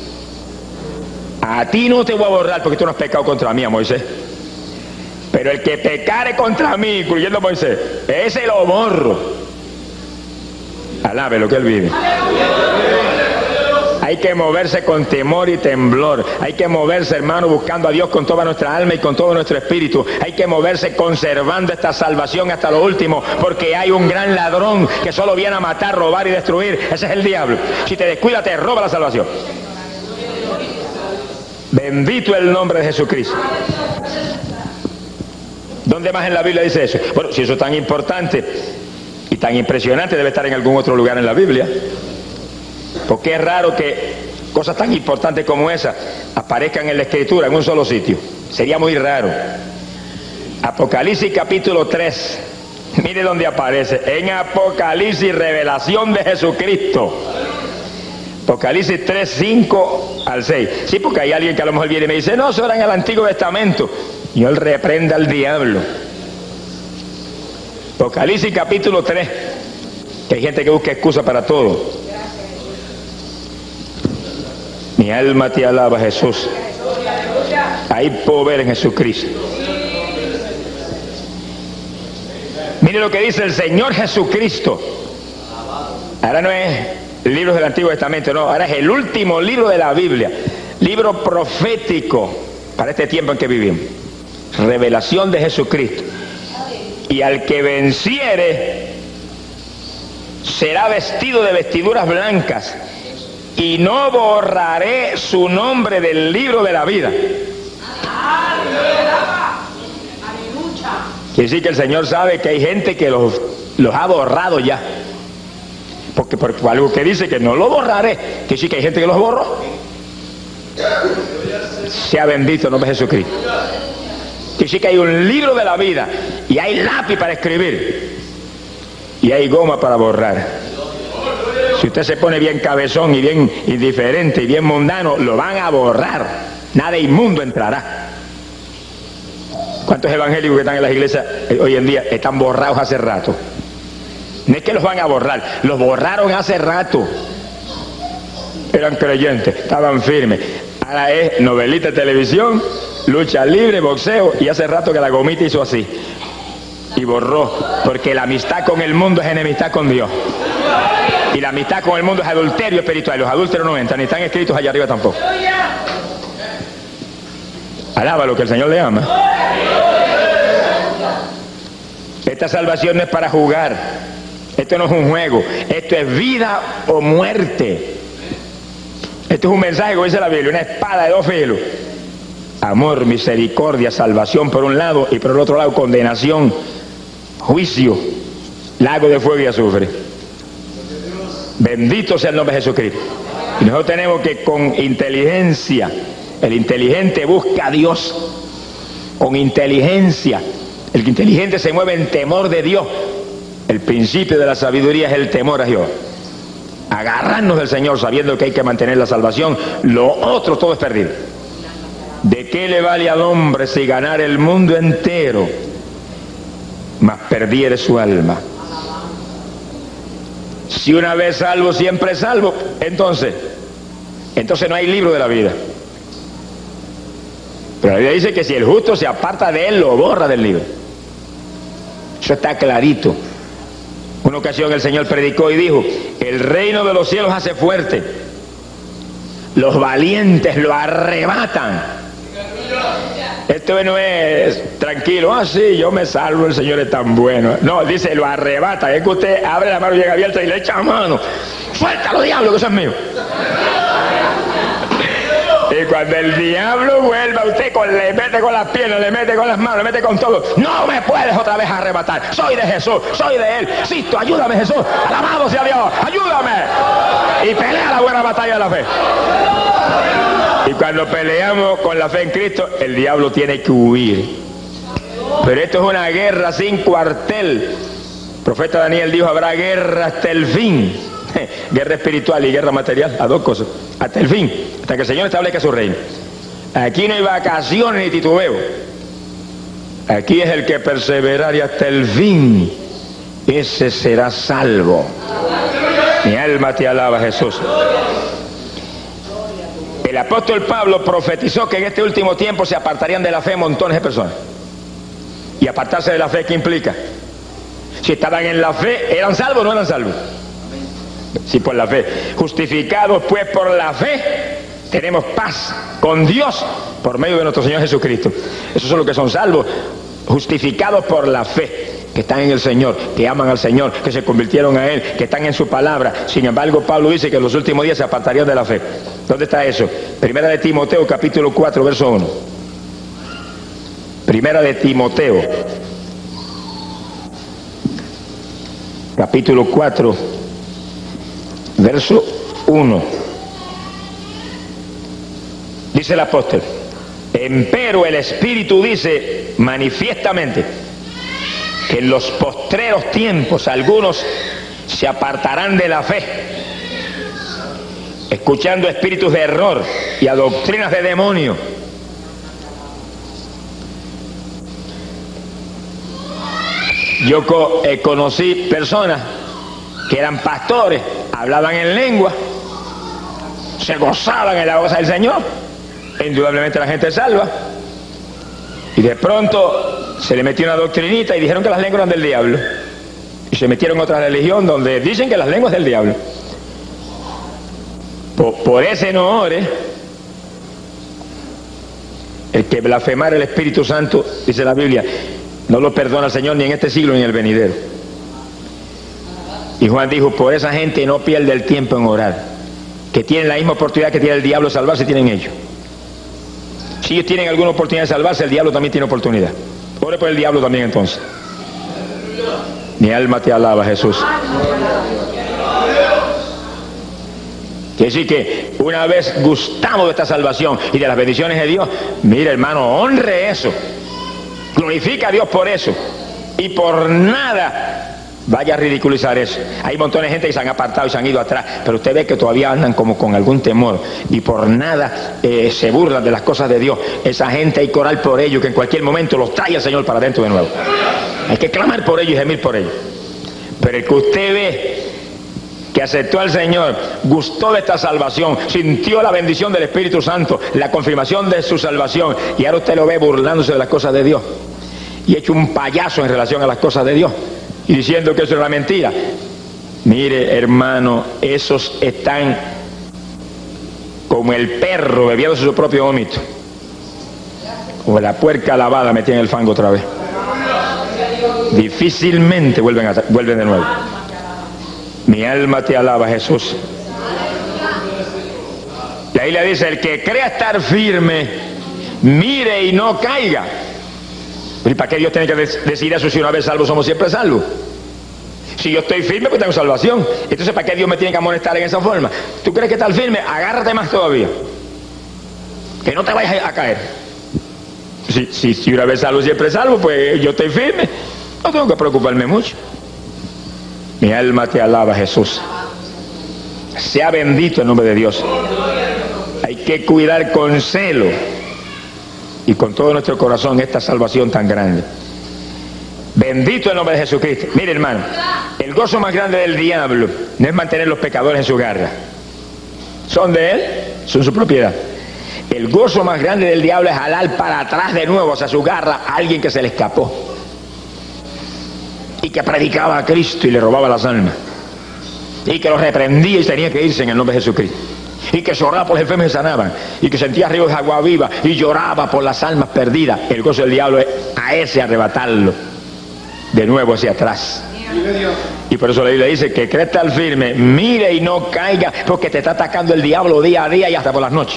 [SPEAKER 1] a ti no te voy a borrar porque tú no has pecado contra mí, a Moisés. Pero el que pecare contra mí, incluyendo a Moisés, ese lo borro. Alabe lo que él vive. Hay que moverse con temor y temblor. Hay que moverse, hermano, buscando a Dios con toda nuestra alma y con todo nuestro espíritu. Hay que moverse conservando esta salvación hasta lo último, porque hay un gran ladrón que solo viene a matar, robar y destruir. Ese es el diablo. Si te descuidas, te roba la salvación. Bendito el nombre de Jesucristo. ¿Dónde más en la Biblia dice eso? Bueno, si eso es tan importante y tan impresionante, debe estar en algún otro lugar en la Biblia. Porque es raro que cosas tan importantes como esa aparezcan en la Escritura en un solo sitio. Sería muy raro. Apocalipsis capítulo tres. Mire dónde aparece. En Apocalipsis, revelación de Jesucristo. Apocalipsis tres, cinco al seis. Sí, porque hay alguien que a lo mejor viene y me dice: no, eso era en el Antiguo Testamento. Y él reprenda al diablo. Apocalipsis capítulo tres. Que hay gente que busca excusa para todo. Mi alma te alaba, Jesús. Hay poder en Jesucristo. Mire lo que dice el Señor Jesucristo. Ahora no es libros del Antiguo Testamento, no, ahora es el último libro de la Biblia, libro profético para este tiempo en que vivimos. Revelación de Jesucristo. Y al que venciere será vestido de vestiduras blancas, y no borraré su nombre del libro de la vida. Quiere decir que el Señor sabe que hay gente que los, los ha borrado ya. Porque por algo que dice que no lo borraré, quiere decir que hay gente que los borró. Sea bendito el nombre de Jesucristo. Quiere decir que hay un libro de la vida y hay lápiz para escribir y hay goma para borrar. Si usted se pone bien cabezón y bien indiferente y bien mundano, lo van a borrar. Nada inmundo entrará. ¿Cuántos evangélicos que están en las iglesias hoy en día están borrados hace rato? No es que los van a borrar, los borraron hace rato. Eran creyentes, estaban firmes. Ahora es novelita de televisión, lucha libre, boxeo, y hace rato que la gomita hizo así y borró, porque la amistad con el mundo es enemistad con Dios, y la amistad con el mundo es adulterio espiritual. Los adúlteros no entran, ni están escritos allá arriba tampoco. Alaba lo que el Señor le ama. Esta salvación no es para jugar, esto no es un juego, esto es vida o muerte. Esto es un mensaje, como dice la Biblia, una espada de dos filos. Amor, misericordia, salvación por un lado, y por el otro lado condenación, juicio, lago de fuego y azufre. Bendito sea el nombre de Jesucristo. Y nosotros tenemos que con inteligencia, el inteligente busca a Dios, con inteligencia. El inteligente se mueve en temor de Dios. El principio de la sabiduría es el temor a Dios. Agarrarnos del Señor sabiendo que hay que mantener la salvación. Lo otro todo es perdido. ¿De qué le vale al hombre si ganar el mundo entero, mas perdiere su alma? Si una vez salvo, siempre salvo, entonces, entonces no hay libro de la vida. Pero la Biblia dice que si el justo se aparta de él, lo borra del libro. Eso está clarito. Una ocasión el Señor predicó y dijo: el reino de los cielos hace fuerte, los valientes lo arrebatan. Esto no es tranquilo, ah sí, yo me salvo, el Señor es tan bueno. No, dice lo arrebata. Es que usted abre la mano bien abierta y le echa mano. Suéltalo, diablo, que eso es mío. Y cuando el diablo vuelva, usted con, le mete con las piernas, le mete con las manos, le mete con todo. No me puedes otra vez arrebatar. Soy de Jesús, soy de Él. Sisto, ayúdame, Jesús. Alabado sea Dios, ayúdame. Y pelea la buena batalla de la fe. Y cuando peleamos con la fe en Cristo, el diablo tiene que huir. Pero esto es una guerra sin cuartel. El profeta Daniel dijo: habrá guerra hasta el fin. Guerra espiritual y guerra material, a dos cosas, hasta el fin, hasta que el Señor establezca su reino. Aquí no hay vacaciones ni titubeo. Aquí es el que perseverar y hasta el fin, ese será salvo. Mi alma te alaba, Jesús. El apóstol Pablo profetizó que en este último tiempo se apartarían de la fe montones de personas. Y apartarse de la fe, ¿qué implica? Si estaban en la fe, ¿eran salvos o no eran salvos? Sí, por la fe. Justificados pues por la fe, tenemos paz con Dios por medio de nuestro Señor Jesucristo. Esos son los que son salvos, justificados por la fe, que están en el Señor, que aman al Señor, que se convirtieron a Él, que están en su palabra. Sin embargo, Pablo dice que en los últimos días se apartarían de la fe. ¿Dónde está eso? Primera de Timoteo, capítulo cuatro, verso uno. Primera de Timoteo, capítulo cuatro, verso uno. Dice el apóstol: empero el Espíritu dice manifiestamente que en los postreros tiempos algunos se apartarán de la fe, escuchando espíritus de error y a doctrinas de demonio. Yo co eh, conocí personas que eran pastores, hablaban en lengua, se gozaban en la goza del Señor, indudablemente la gente salva, y de pronto se le metió una doctrinita y dijeron que las lenguas eran del diablo, y se metieron en otra religión donde dicen que las lenguas del diablo. Por, por ese no ore. El que blasfemar el Espíritu Santo, dice la Biblia, no lo perdona el Señor ni en este siglo ni en el venidero. Y Juan dijo: por esa gente no pierde el tiempo en orar, que tienen la misma oportunidad que tiene el diablo de salvarse, tienen ellos. Si ellos tienen alguna oportunidad de salvarse, el diablo también tiene oportunidad. Ore por el diablo también entonces. Mi alma te alaba, Jesús. Quiere decir que una vez gustamos de esta salvación y de las bendiciones de Dios, mire hermano, honre eso, glorifica a Dios por eso, y por nada vaya a ridiculizar eso. Hay montones de gente que se han apartado y se han ido atrás, pero usted ve que todavía andan como con algún temor, y por nada eh, se burlan de las cosas de Dios. Esa gente hay que orar por ellos, que en cualquier momento los trae el Señor para adentro de nuevo. Hay que clamar por ellos y gemir por ellos. Pero el que usted ve que aceptó al Señor, gustó de esta salvación, sintió la bendición del Espíritu Santo, la confirmación de su salvación, y ahora usted lo ve burlándose de las cosas de Dios y hecho un payaso en relación a las cosas de Dios y diciendo que eso es una mentira. Mire hermano, esos están como el perro bebiéndose su propio vómito, como la puerca lavada metida en el fango otra vez. Difícilmente vuelven, a, vuelven de nuevo. Mi alma te alaba, Jesús. La Biblia dice: el que crea estar firme, mire y no caiga. ¿Y para qué Dios tiene que decir eso si una vez salvo somos siempre salvos? Si yo estoy firme, pues tengo salvación. Entonces, ¿para qué Dios me tiene que amonestar en esa forma? ¿Tú crees que estás firme? Agárrate más todavía, que no te vayas a caer. Si, si, si una vez salvo siempre salvo, pues yo estoy firme, no tengo que preocuparme mucho. Mi alma te alaba, Jesús. Sea bendito el nombre de Dios. Hay que cuidar con celo y con todo nuestro corazón esta salvación tan grande. Bendito el nombre de Jesucristo. Mire hermano, el gozo más grande del diablo no es mantener los pecadores en su garra. Son de él, son su propiedad. El gozo más grande del diablo es jalar para atrás de nuevo hacia su garra a alguien que se le escapó y que predicaba a Cristo y le robaba las almas, y que los reprendía y tenía que irse en el nombre de Jesucristo, y que lloraba por los enfermos y sanaban, y que sentía ríos de agua viva y lloraba por las almas perdidas. El gozo del diablo es a ese arrebatarlo de nuevo hacia atrás. Y por eso la Biblia dice que cree estar firme, mire y no caiga, porque te está atacando el diablo día a día y hasta por las noches.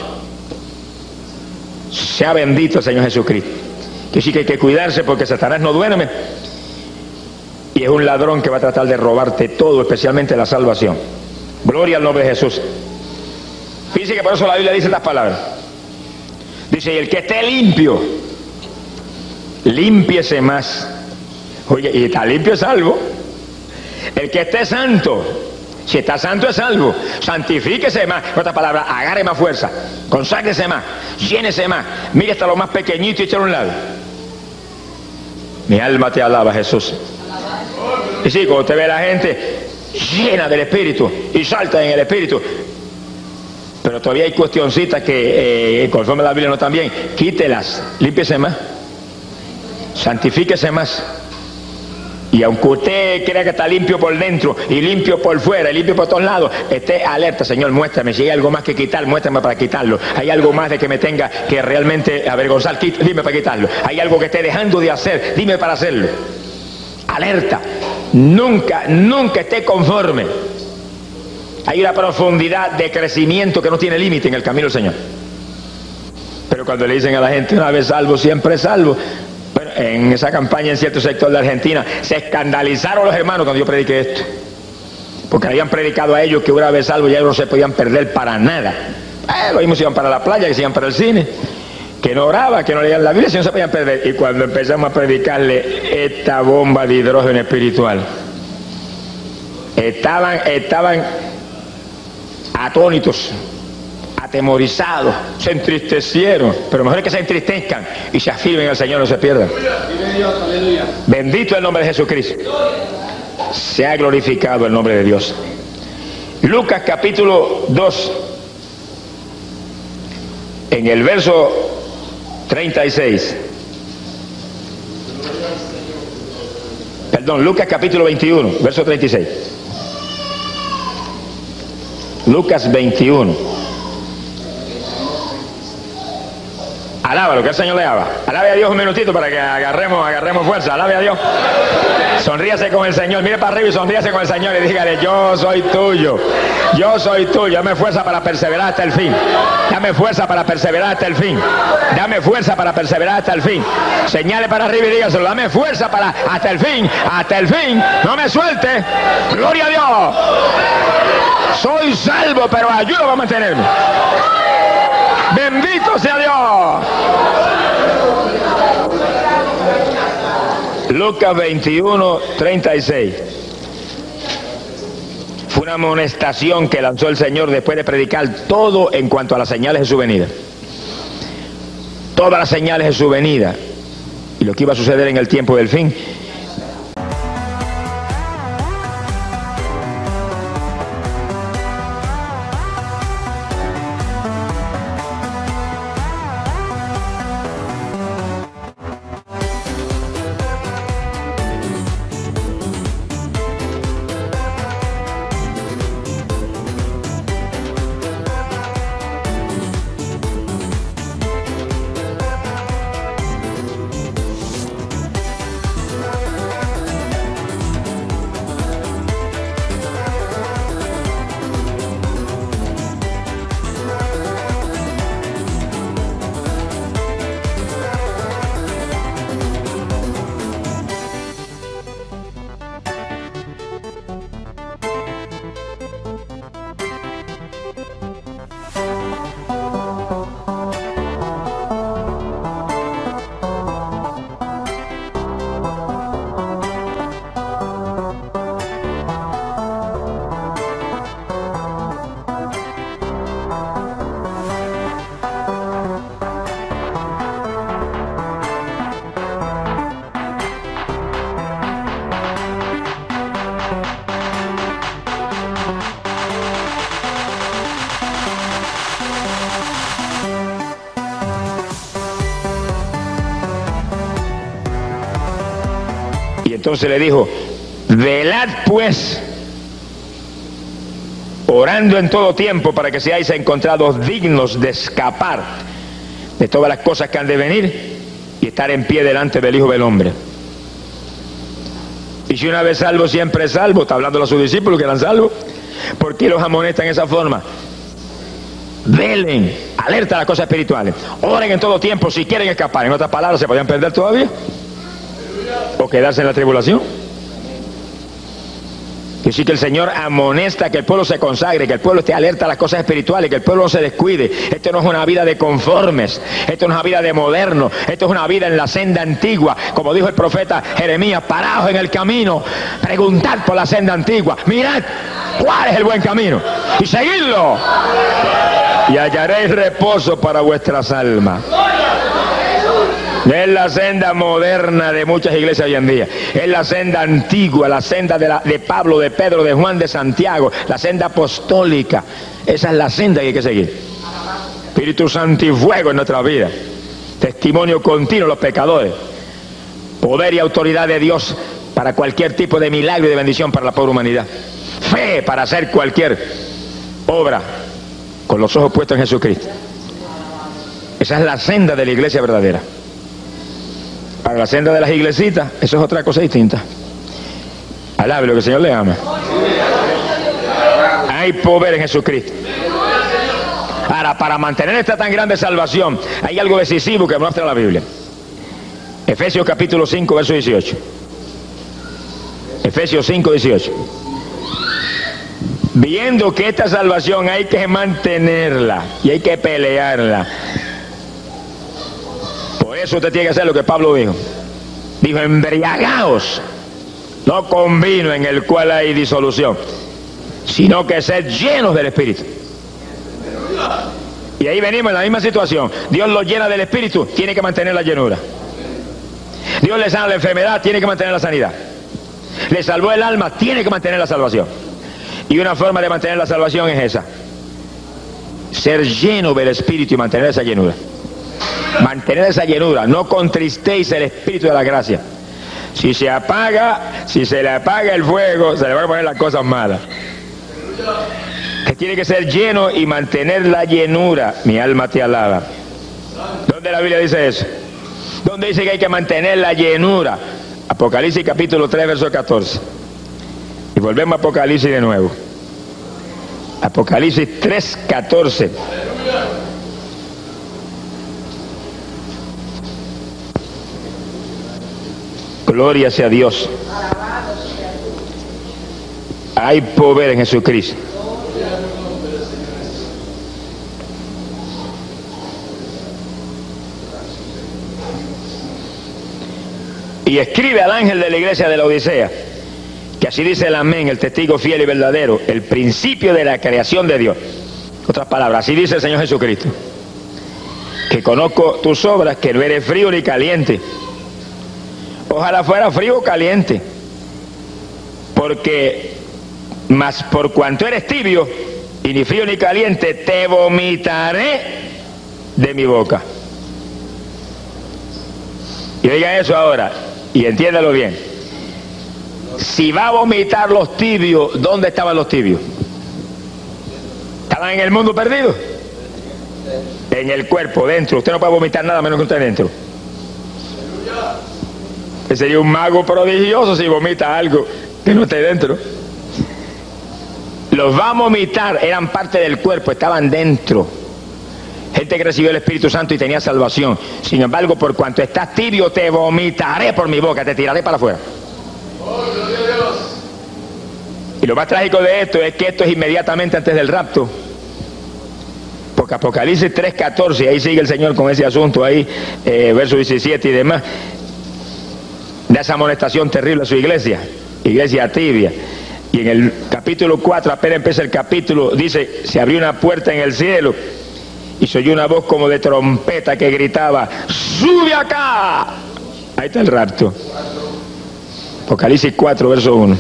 [SPEAKER 1] Sea bendito el Señor Jesucristo. Que sí que hay que cuidarse, porque Satanás no duerme y es un ladrón que va a tratar de robarte todo, especialmente la salvación. Gloria al nombre de Jesús. Fíjense que por eso la Biblia dice estas palabras. Dice: y el que esté limpio, límpiese más. Oye, y está limpio es salvo. El que esté santo, si está santo es salvo. Santifíquese más. En otras palabras, agarre más fuerza, conságrese más, llénese más. Mire hasta lo más pequeñito y échalo a un lado. Mi alma te alaba, Jesús. Y sí, cuando usted ve a la gente llena del Espíritu y salta en el Espíritu, pero todavía hay cuestioncitas que eh, conforme la Biblia no están bien, quítelas, límpiese más, santifíquese más. Y aunque usted crea que está limpio por dentro y limpio por fuera y limpio por todos lados, esté alerta: Señor, muéstrame si hay algo más que quitar, muéstrame para quitarlo. Hay algo más de que me tenga que realmente avergonzar, dime para quitarlo. Hay algo que esté dejando de hacer, dime para hacerlo. Alerta, nunca, nunca esté conforme. Hay una profundidad de crecimiento que no tiene límite en el camino del Señor. Pero cuando le dicen a la gente: una vez salvo, siempre salvo. Bueno, en esa campaña en cierto sector de Argentina se escandalizaron los hermanos cuando yo prediqué esto, porque habían predicado a ellos que una vez salvo ya no se podían perder para nada. Eh, los mismos iban para la playa, que se iban para el cine, que no oraban, que no leían la Biblia, si no se podían perder. Y cuando empezamos a predicarle esta bomba de hidrógeno espiritual, estaban, estaban atónitos, atemorizados, se entristecieron. Pero mejor es que se entristezcan y se afirmen al Señor, no se pierdan. Bendito el nombre de Jesucristo. Sea glorificado el nombre de Dios. Lucas capítulo dos, en el verso treinta y seis. Perdón, Lucas capítulo veintiuno, verso treinta y seis. Lucas veintiuno. Alábalo, que el Señor le ama. Alabe a Dios un minutito para que agarremos, agarremos fuerza. Alabe a Dios. Sonríase con el Señor, mire para arriba y sonríase con el Señor y dígale, yo soy tuyo, yo soy tuyo, dame fuerza para perseverar hasta el fin, dame fuerza para perseverar hasta el fin, dame fuerza para perseverar hasta el fin. Señale para arriba y dígaselo, dame fuerza para hasta el fin, hasta el fin, no me suelte, gloria a Dios. Soy salvo, pero ayúdame a mantenerme. Bendito sea Dios. Lucas veintiuno, treinta y seis. Fue una amonestación que lanzó el Señor después de predicar todo en cuanto a las señales de su venida. Todas las señales de su venida y lo que iba a suceder en el tiempo del fin. Entonces le dijo, velad pues, orando en todo tiempo para que seáis encontrados dignos de escapar de todas las cosas que han de venir y estar en pie delante del Hijo del Hombre. Y si una vez salvo, siempre salvo. Está hablando a sus discípulos que eran salvos. ¿Por qué los amonestan en esa forma? Velen, alerta a las cosas espirituales. Oren en todo tiempo si quieren escapar. En otras palabras, ¿se podían perder todavía? ¿O quedarse en la tribulación? Que sí, que el Señor amonesta que el pueblo se consagre, que el pueblo esté alerta a las cosas espirituales, que el pueblo no se descuide. Esto no es una vida de conformes, esto no es una vida de moderno, esto es una vida en la senda antigua. Como dijo el profeta Jeremías, paraos en el camino, preguntad por la senda antigua, mirad cuál es el buen camino y seguidlo, y hallaréis reposo para vuestras almas. Es la senda moderna de muchas iglesias hoy en día. Es la senda antigua, la senda de, la, de Pablo, de Pedro, de Juan, de Santiago, la senda apostólica. Esa es la senda que hay que seguir. Espíritu Santo y fuego en nuestra vida. Testimonio continuo a los pecadores. Poder y autoridad de Dios para cualquier tipo de milagro y de bendición para la pobre humanidad. Fe para hacer cualquier obra con los ojos puestos en Jesucristo. Esa es la senda de la iglesia verdadera. Para la senda de las iglesitas, eso es otra cosa distinta. Alabe lo que el Señor le ama. Hay poder en Jesucristo. Ahora, para mantener esta tan grande salvación, hay algo decisivo que muestra la Biblia. Efesios capítulo cinco, verso dieciocho. Efesios cinco, dieciocho. Viendo que esta salvación hay que mantenerla y hay que pelearla. Por eso usted tiene que hacer lo que Pablo dijo. Dijo, embriagaos, no con vino en el cual hay disolución, sino que sed llenos del Espíritu. Y ahí venimos en la misma situación. Dios lo llena del Espíritu, tiene que mantener la llenura. Dios le sana la enfermedad, tiene que mantener la sanidad. Le salvó el alma, tiene que mantener la salvación. Y una forma de mantener la salvación es esa: ser lleno del Espíritu y mantener esa llenura. Mantener esa llenura, no contristéis el Espíritu de la gracia. Si se apaga, si se le apaga el fuego, se le van a poner las cosas malas. Que tiene que ser lleno y mantener la llenura. Mi alma te alaba. ¿Dónde la Biblia dice eso? ¿Dónde dice que hay que mantener la llenura? Apocalipsis capítulo tres, verso catorce. Y volvemos a Apocalipsis de nuevo. Apocalipsis tres, catorce. Gloria sea Dios. Hay poder en Jesucristo. Y escribe al ángel de la iglesia de la Odisea, que así dice el amén, el testigo fiel y verdadero, el principio de la creación de Dios. Otras palabras, así dice el Señor Jesucristo, que conozco tus obras, que no eres frío ni caliente. Ojalá fuera frío o caliente, porque mas por cuanto eres tibio y ni frío ni caliente, te vomitaré de mi boca. Y oiga eso ahora, y entiéndalo bien. Si va a vomitar los tibios, ¿dónde estaban los tibios? ¿Estaban en el mundo perdido? En el cuerpo, dentro. Usted no puede vomitar nada menos que usted dentro. Que sería un mago prodigioso si vomita algo que no esté dentro. Los va a vomitar, eran parte del cuerpo, estaban dentro. Gente que recibió el Espíritu Santo y tenía salvación. Sin embargo, por cuanto estás tibio, te vomitaré por mi boca, te tiraré para afuera. Y lo más trágico de esto es que esto es inmediatamente antes del rapto. Porque Apocalipsis tres, catorce, ahí sigue el Señor con ese asunto, ahí, eh, verso diecisiete y demás, da esa amonestación terrible a su iglesia, iglesia tibia. Y en el capítulo cuatro, apenas empieza el capítulo, dice, se abrió una puerta en el cielo y se oyó una voz como de trompeta que gritaba, ¡sube acá! Ahí está el rapto. Apocalipsis cuatro, verso uno.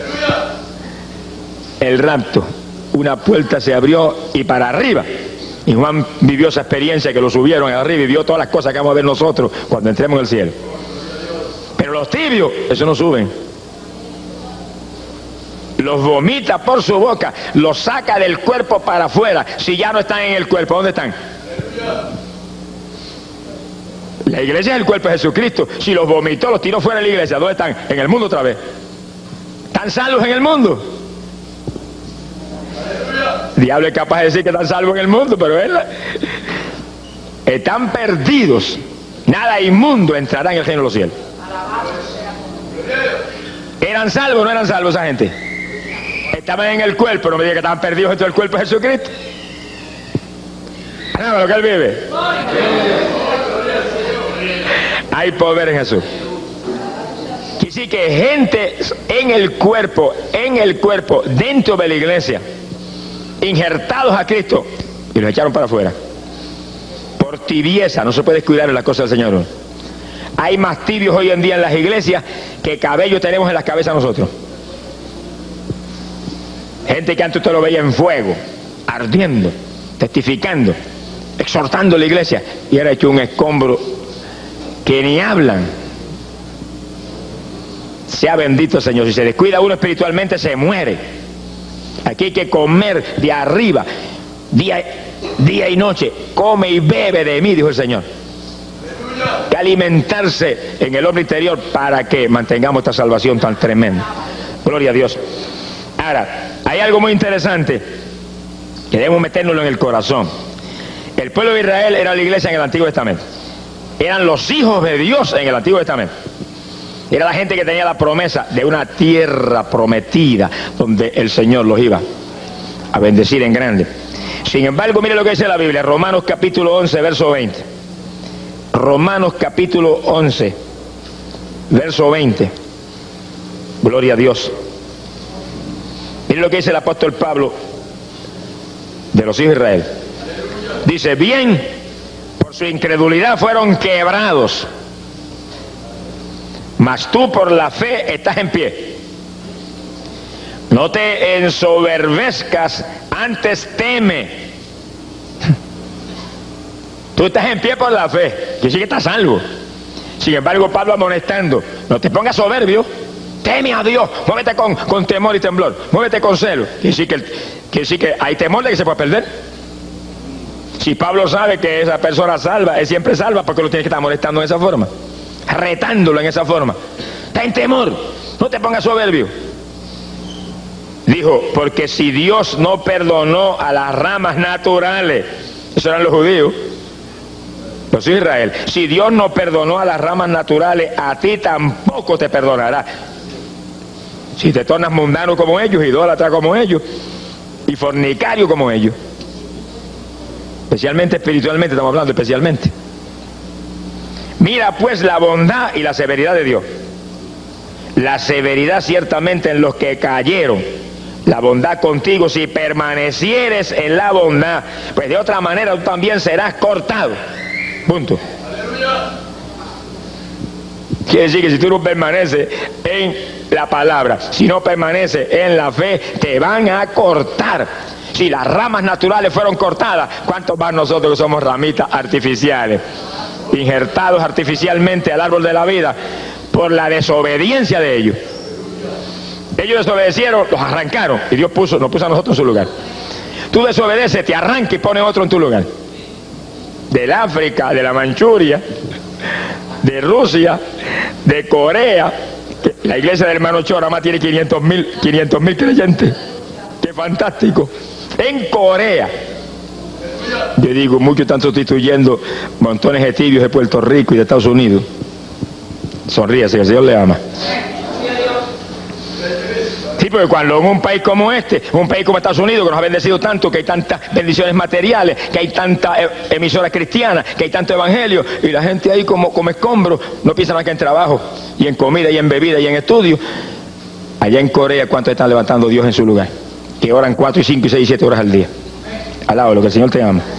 [SPEAKER 1] El rapto, una puerta se abrió y para arriba. Y Juan vivió esa experiencia que lo subieron arriba y vio todas las cosas que vamos a ver nosotros cuando entremos en el cielo. Pero los tibios, eso no suben. Los vomita por su boca, los saca del cuerpo para afuera. Si ya no están en el cuerpo, ¿dónde están? La iglesia es el cuerpo de Jesucristo. Si los vomitó, los tiró fuera de la iglesia, ¿dónde están? En el mundo otra vez. ¿Están salvos en el mundo? El diablo es capaz de decir que están salvos en el mundo, pero él... están perdidos. Nada inmundo entrará en el reino de los cielos. ¿Eran salvos o no eran salvos esa gente? Estaban en el cuerpo, no me diga que estaban perdidos dentro del cuerpo de Jesucristo. No, lo que él vive. Hay poder en Jesús. Quiere decir que gente en el cuerpo, en el cuerpo, dentro de la iglesia, injertados a Cristo, y los echaron para afuera. Por tibieza, no se puede descuidar en las cosas del Señor. Hay más tibios hoy en día en las iglesias que cabello tenemos en las cabezas nosotros. Gente que antes usted lo veía en fuego, ardiendo, testificando, exhortando a la iglesia, y ahora ha hecho un escombro que ni hablan. Sea bendito el Señor. Si se descuida uno espiritualmente, se muere. Aquí hay que comer de arriba, día, día y noche. Come y bebe de mí, dijo el Señor. Que alimentarse en el hombre interior para que mantengamos esta salvación tan tremenda. Gloria a Dios. Ahora, hay algo muy interesante que debemos metérnoslo en el corazón. El pueblo de Israel era la iglesia en el Antiguo Testamento. Eran los hijos de Dios en el Antiguo Testamento. Era la gente que tenía la promesa de una tierra prometida donde el Señor los iba a bendecir en grande. Sin embargo, mire lo que dice la Biblia, Romanos capítulo once, verso veinte. Romanos capítulo once, verso veinte. Gloria a Dios. Mire lo que dice el apóstol Pablo de los hijos de Israel. Dice, bien, por su incredulidad fueron quebrados, mas tú por la fe estás en pie. No te ensoberbezcas, antes teme. Tú estás en pie por la fe, que sí que estás salvo. Sin embargo, Pablo amonestando, no te pongas soberbio, teme a Dios, muévete con, con temor y temblor, muévete con celo. Que sí que, que sí que hay temor de que se pueda perder. Si Pablo sabe que esa persona salva, es siempre salva, porque lo tiene que estar molestando de esa forma, retándolo en esa forma. ten temor, no te pongas soberbio. Dijo, porque si Dios no perdonó a las ramas naturales, esos eran los judíos, los hijos de Israel, si Dios no perdonó a las ramas naturales, a ti tampoco te perdonará. Si te tornas mundano como ellos, idólatra como ellos, y fornicario como ellos. Especialmente espiritualmente, estamos hablando especialmente. Mira pues la bondad y la severidad de Dios. La severidad ciertamente en los que cayeron, la bondad contigo si permanecieres en la bondad, pues de otra manera tú también serás cortado. Punto. Quiere decir que si tú no permaneces en la palabra, si no permaneces en la fe, te van a cortar. Si las ramas naturales fueron cortadas, ¿cuántos más nosotros que somos ramitas artificiales, injertados artificialmente al árbol de la vida por la desobediencia de ellos? Ellos desobedecieron, los arrancaron y Dios puso, nos puso a nosotros en su lugar. Tú desobedeces, te arranca y pone otro en tu lugar. Del África, de la Manchuria, de Rusia, de Corea. La iglesia del hermano Chora más tiene quinientos mil creyentes. ¡Qué fantástico! En Corea. Yo digo, muchos están sustituyendo montones de tibios de Puerto Rico y de Estados Unidos. Sonríase, que el Señor le ama. Sí, porque cuando en un país como este, un país como Estados Unidos, que nos ha bendecido tanto, que hay tantas bendiciones materiales, que hay tantas emisoras cristianas, que hay tanto evangelio, y la gente ahí como, como escombros, no piensa más que en trabajo, y en comida, y en bebida, y en estudio. Allá en Corea, ¿cuántos están levantando Dios en su lugar? Que oran cuatro, y cinco, y seis, y siete horas al día. Alaba lo que el Señor te ama.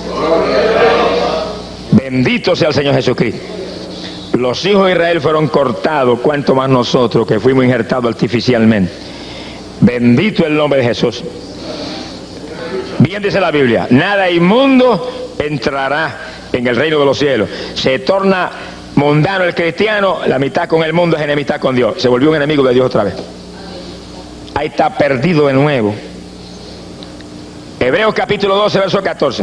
[SPEAKER 1] Bendito sea el Señor Jesucristo. Los hijos de Israel fueron cortados, cuanto más nosotros que fuimos injertados artificialmente. Bendito el nombre de Jesús. Bien dice la Biblia, nada inmundo entrará en el reino de los cielos. Se torna mundano el cristiano, la mitad con el mundo es enemistad con Dios. Se volvió un enemigo de Dios otra vez. Ahí está perdido de nuevo. Hebreos capítulo doce, verso catorce.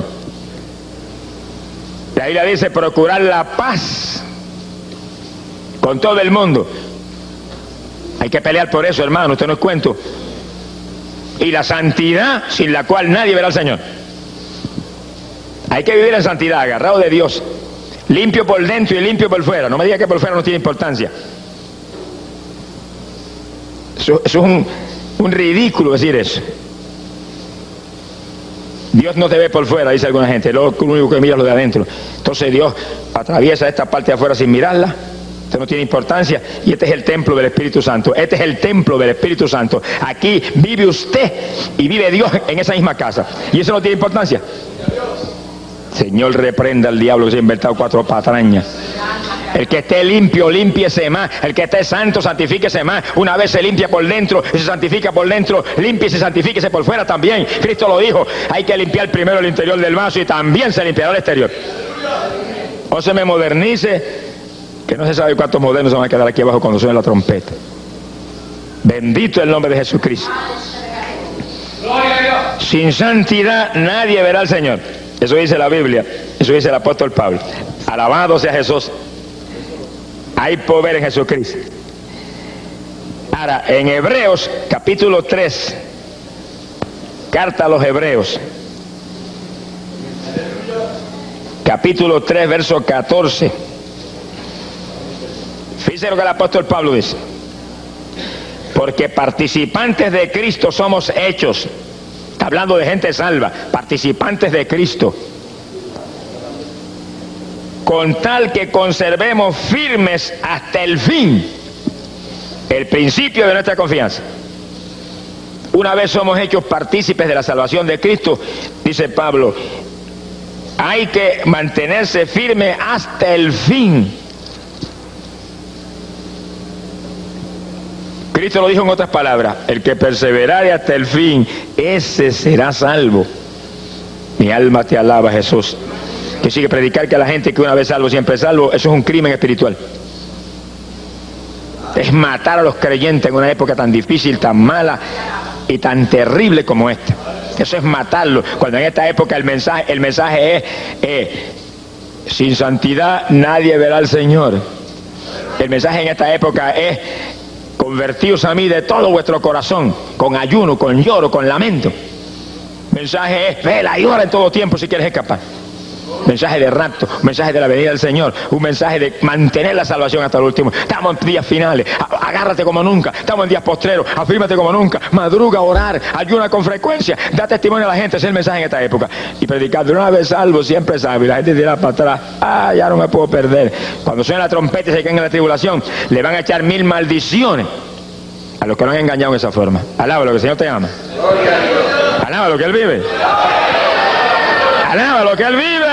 [SPEAKER 1] La Biblia dice, procurar la paz con todo el mundo. Hay que pelear por eso, hermano, usted no es cuento. Y la santidad, sin la cual nadie verá al Señor. Hay que vivir en santidad, agarrado de Dios, limpio por dentro y limpio por fuera. No me diga que por fuera no tiene importancia. Eso, eso es un, un ridículo decir eso. Dios no te ve por fuera, dice alguna gente, lo único que mira es lo de adentro. Entonces Dios atraviesa esta parte de afuera sin mirarla. Esto no tiene importancia, y este es el templo del Espíritu Santo. Este es el templo del Espíritu Santo. Aquí vive usted y vive Dios en esa misma casa, y eso no tiene importancia. Señor, reprenda al diablo que se ha inventado cuatro patrañas. El que esté limpio, límpiese más. El que esté santo, santifíquese más. Una vez se limpia por dentro y se santifica por dentro, límpiese y santifíquese por fuera también. Cristo lo dijo, hay que limpiar primero el interior del vaso y también se limpiará el exterior. O se me modernice, que no se sabe cuántos modernos se van a quedar aquí abajo cuando suene la trompeta. Bendito el nombre de Jesucristo. Sin santidad nadie verá al Señor. Eso dice la Biblia, eso dice el apóstol Pablo. Alabado sea Jesús. Hay poder en Jesucristo. Ahora, en Hebreos capítulo tres, carta a los Hebreos, capítulo tres, verso catorce. Fíjense lo que el apóstol Pablo dice. Porque participantes de Cristo somos hechos. Está hablando de gente salva. Participantes de Cristo. Con tal que conservemos firmes hasta el fin el principio de nuestra confianza. Una vez somos hechos partícipes de la salvación de Cristo, dice Pablo, hay que mantenerse firme hasta el fin. Cristo lo dijo en otras palabras, el que perseverare hasta el fin, ese será salvo. Mi alma te alaba, Jesús. Que sigue predicar que a la gente que una vez salvo siempre salvo, eso es un crimen espiritual. Es matar a los creyentes en una época tan difícil, tan mala y tan terrible como esta. Eso es matarlo. Cuando en esta época el mensaje, el mensaje es eh, sin santidad nadie verá al Señor. El mensaje en esta época es convertíos a mí de todo vuestro corazón, con ayuno, con lloro, con lamento. Mensaje es vela y ora en todo tiempo si quieres escapar. Mensaje de rapto, un mensaje de la venida del Señor, un mensaje de mantener la salvación hasta el último. Estamos en días finales, agárrate como nunca. Estamos en días postreros, afírmate como nunca. Madruga a orar, ayuna con frecuencia, da testimonio a la gente. Ese es el mensaje en esta época. Y predicar de una vez salvo, siempre salvo. Y la gente dirá para atrás, ah, ya no me puedo perder. Cuando suene la trompeta y se caen en la tribulación, le van a echar mil maldiciones a los que no han engañado en esa forma. Alaba lo que el Señor te ama. Alaba lo que Él vive. Alaba lo que Él vive.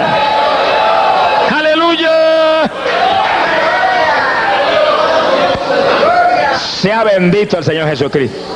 [SPEAKER 1] Aleluya. Sea bendito el Señor Jesucristo.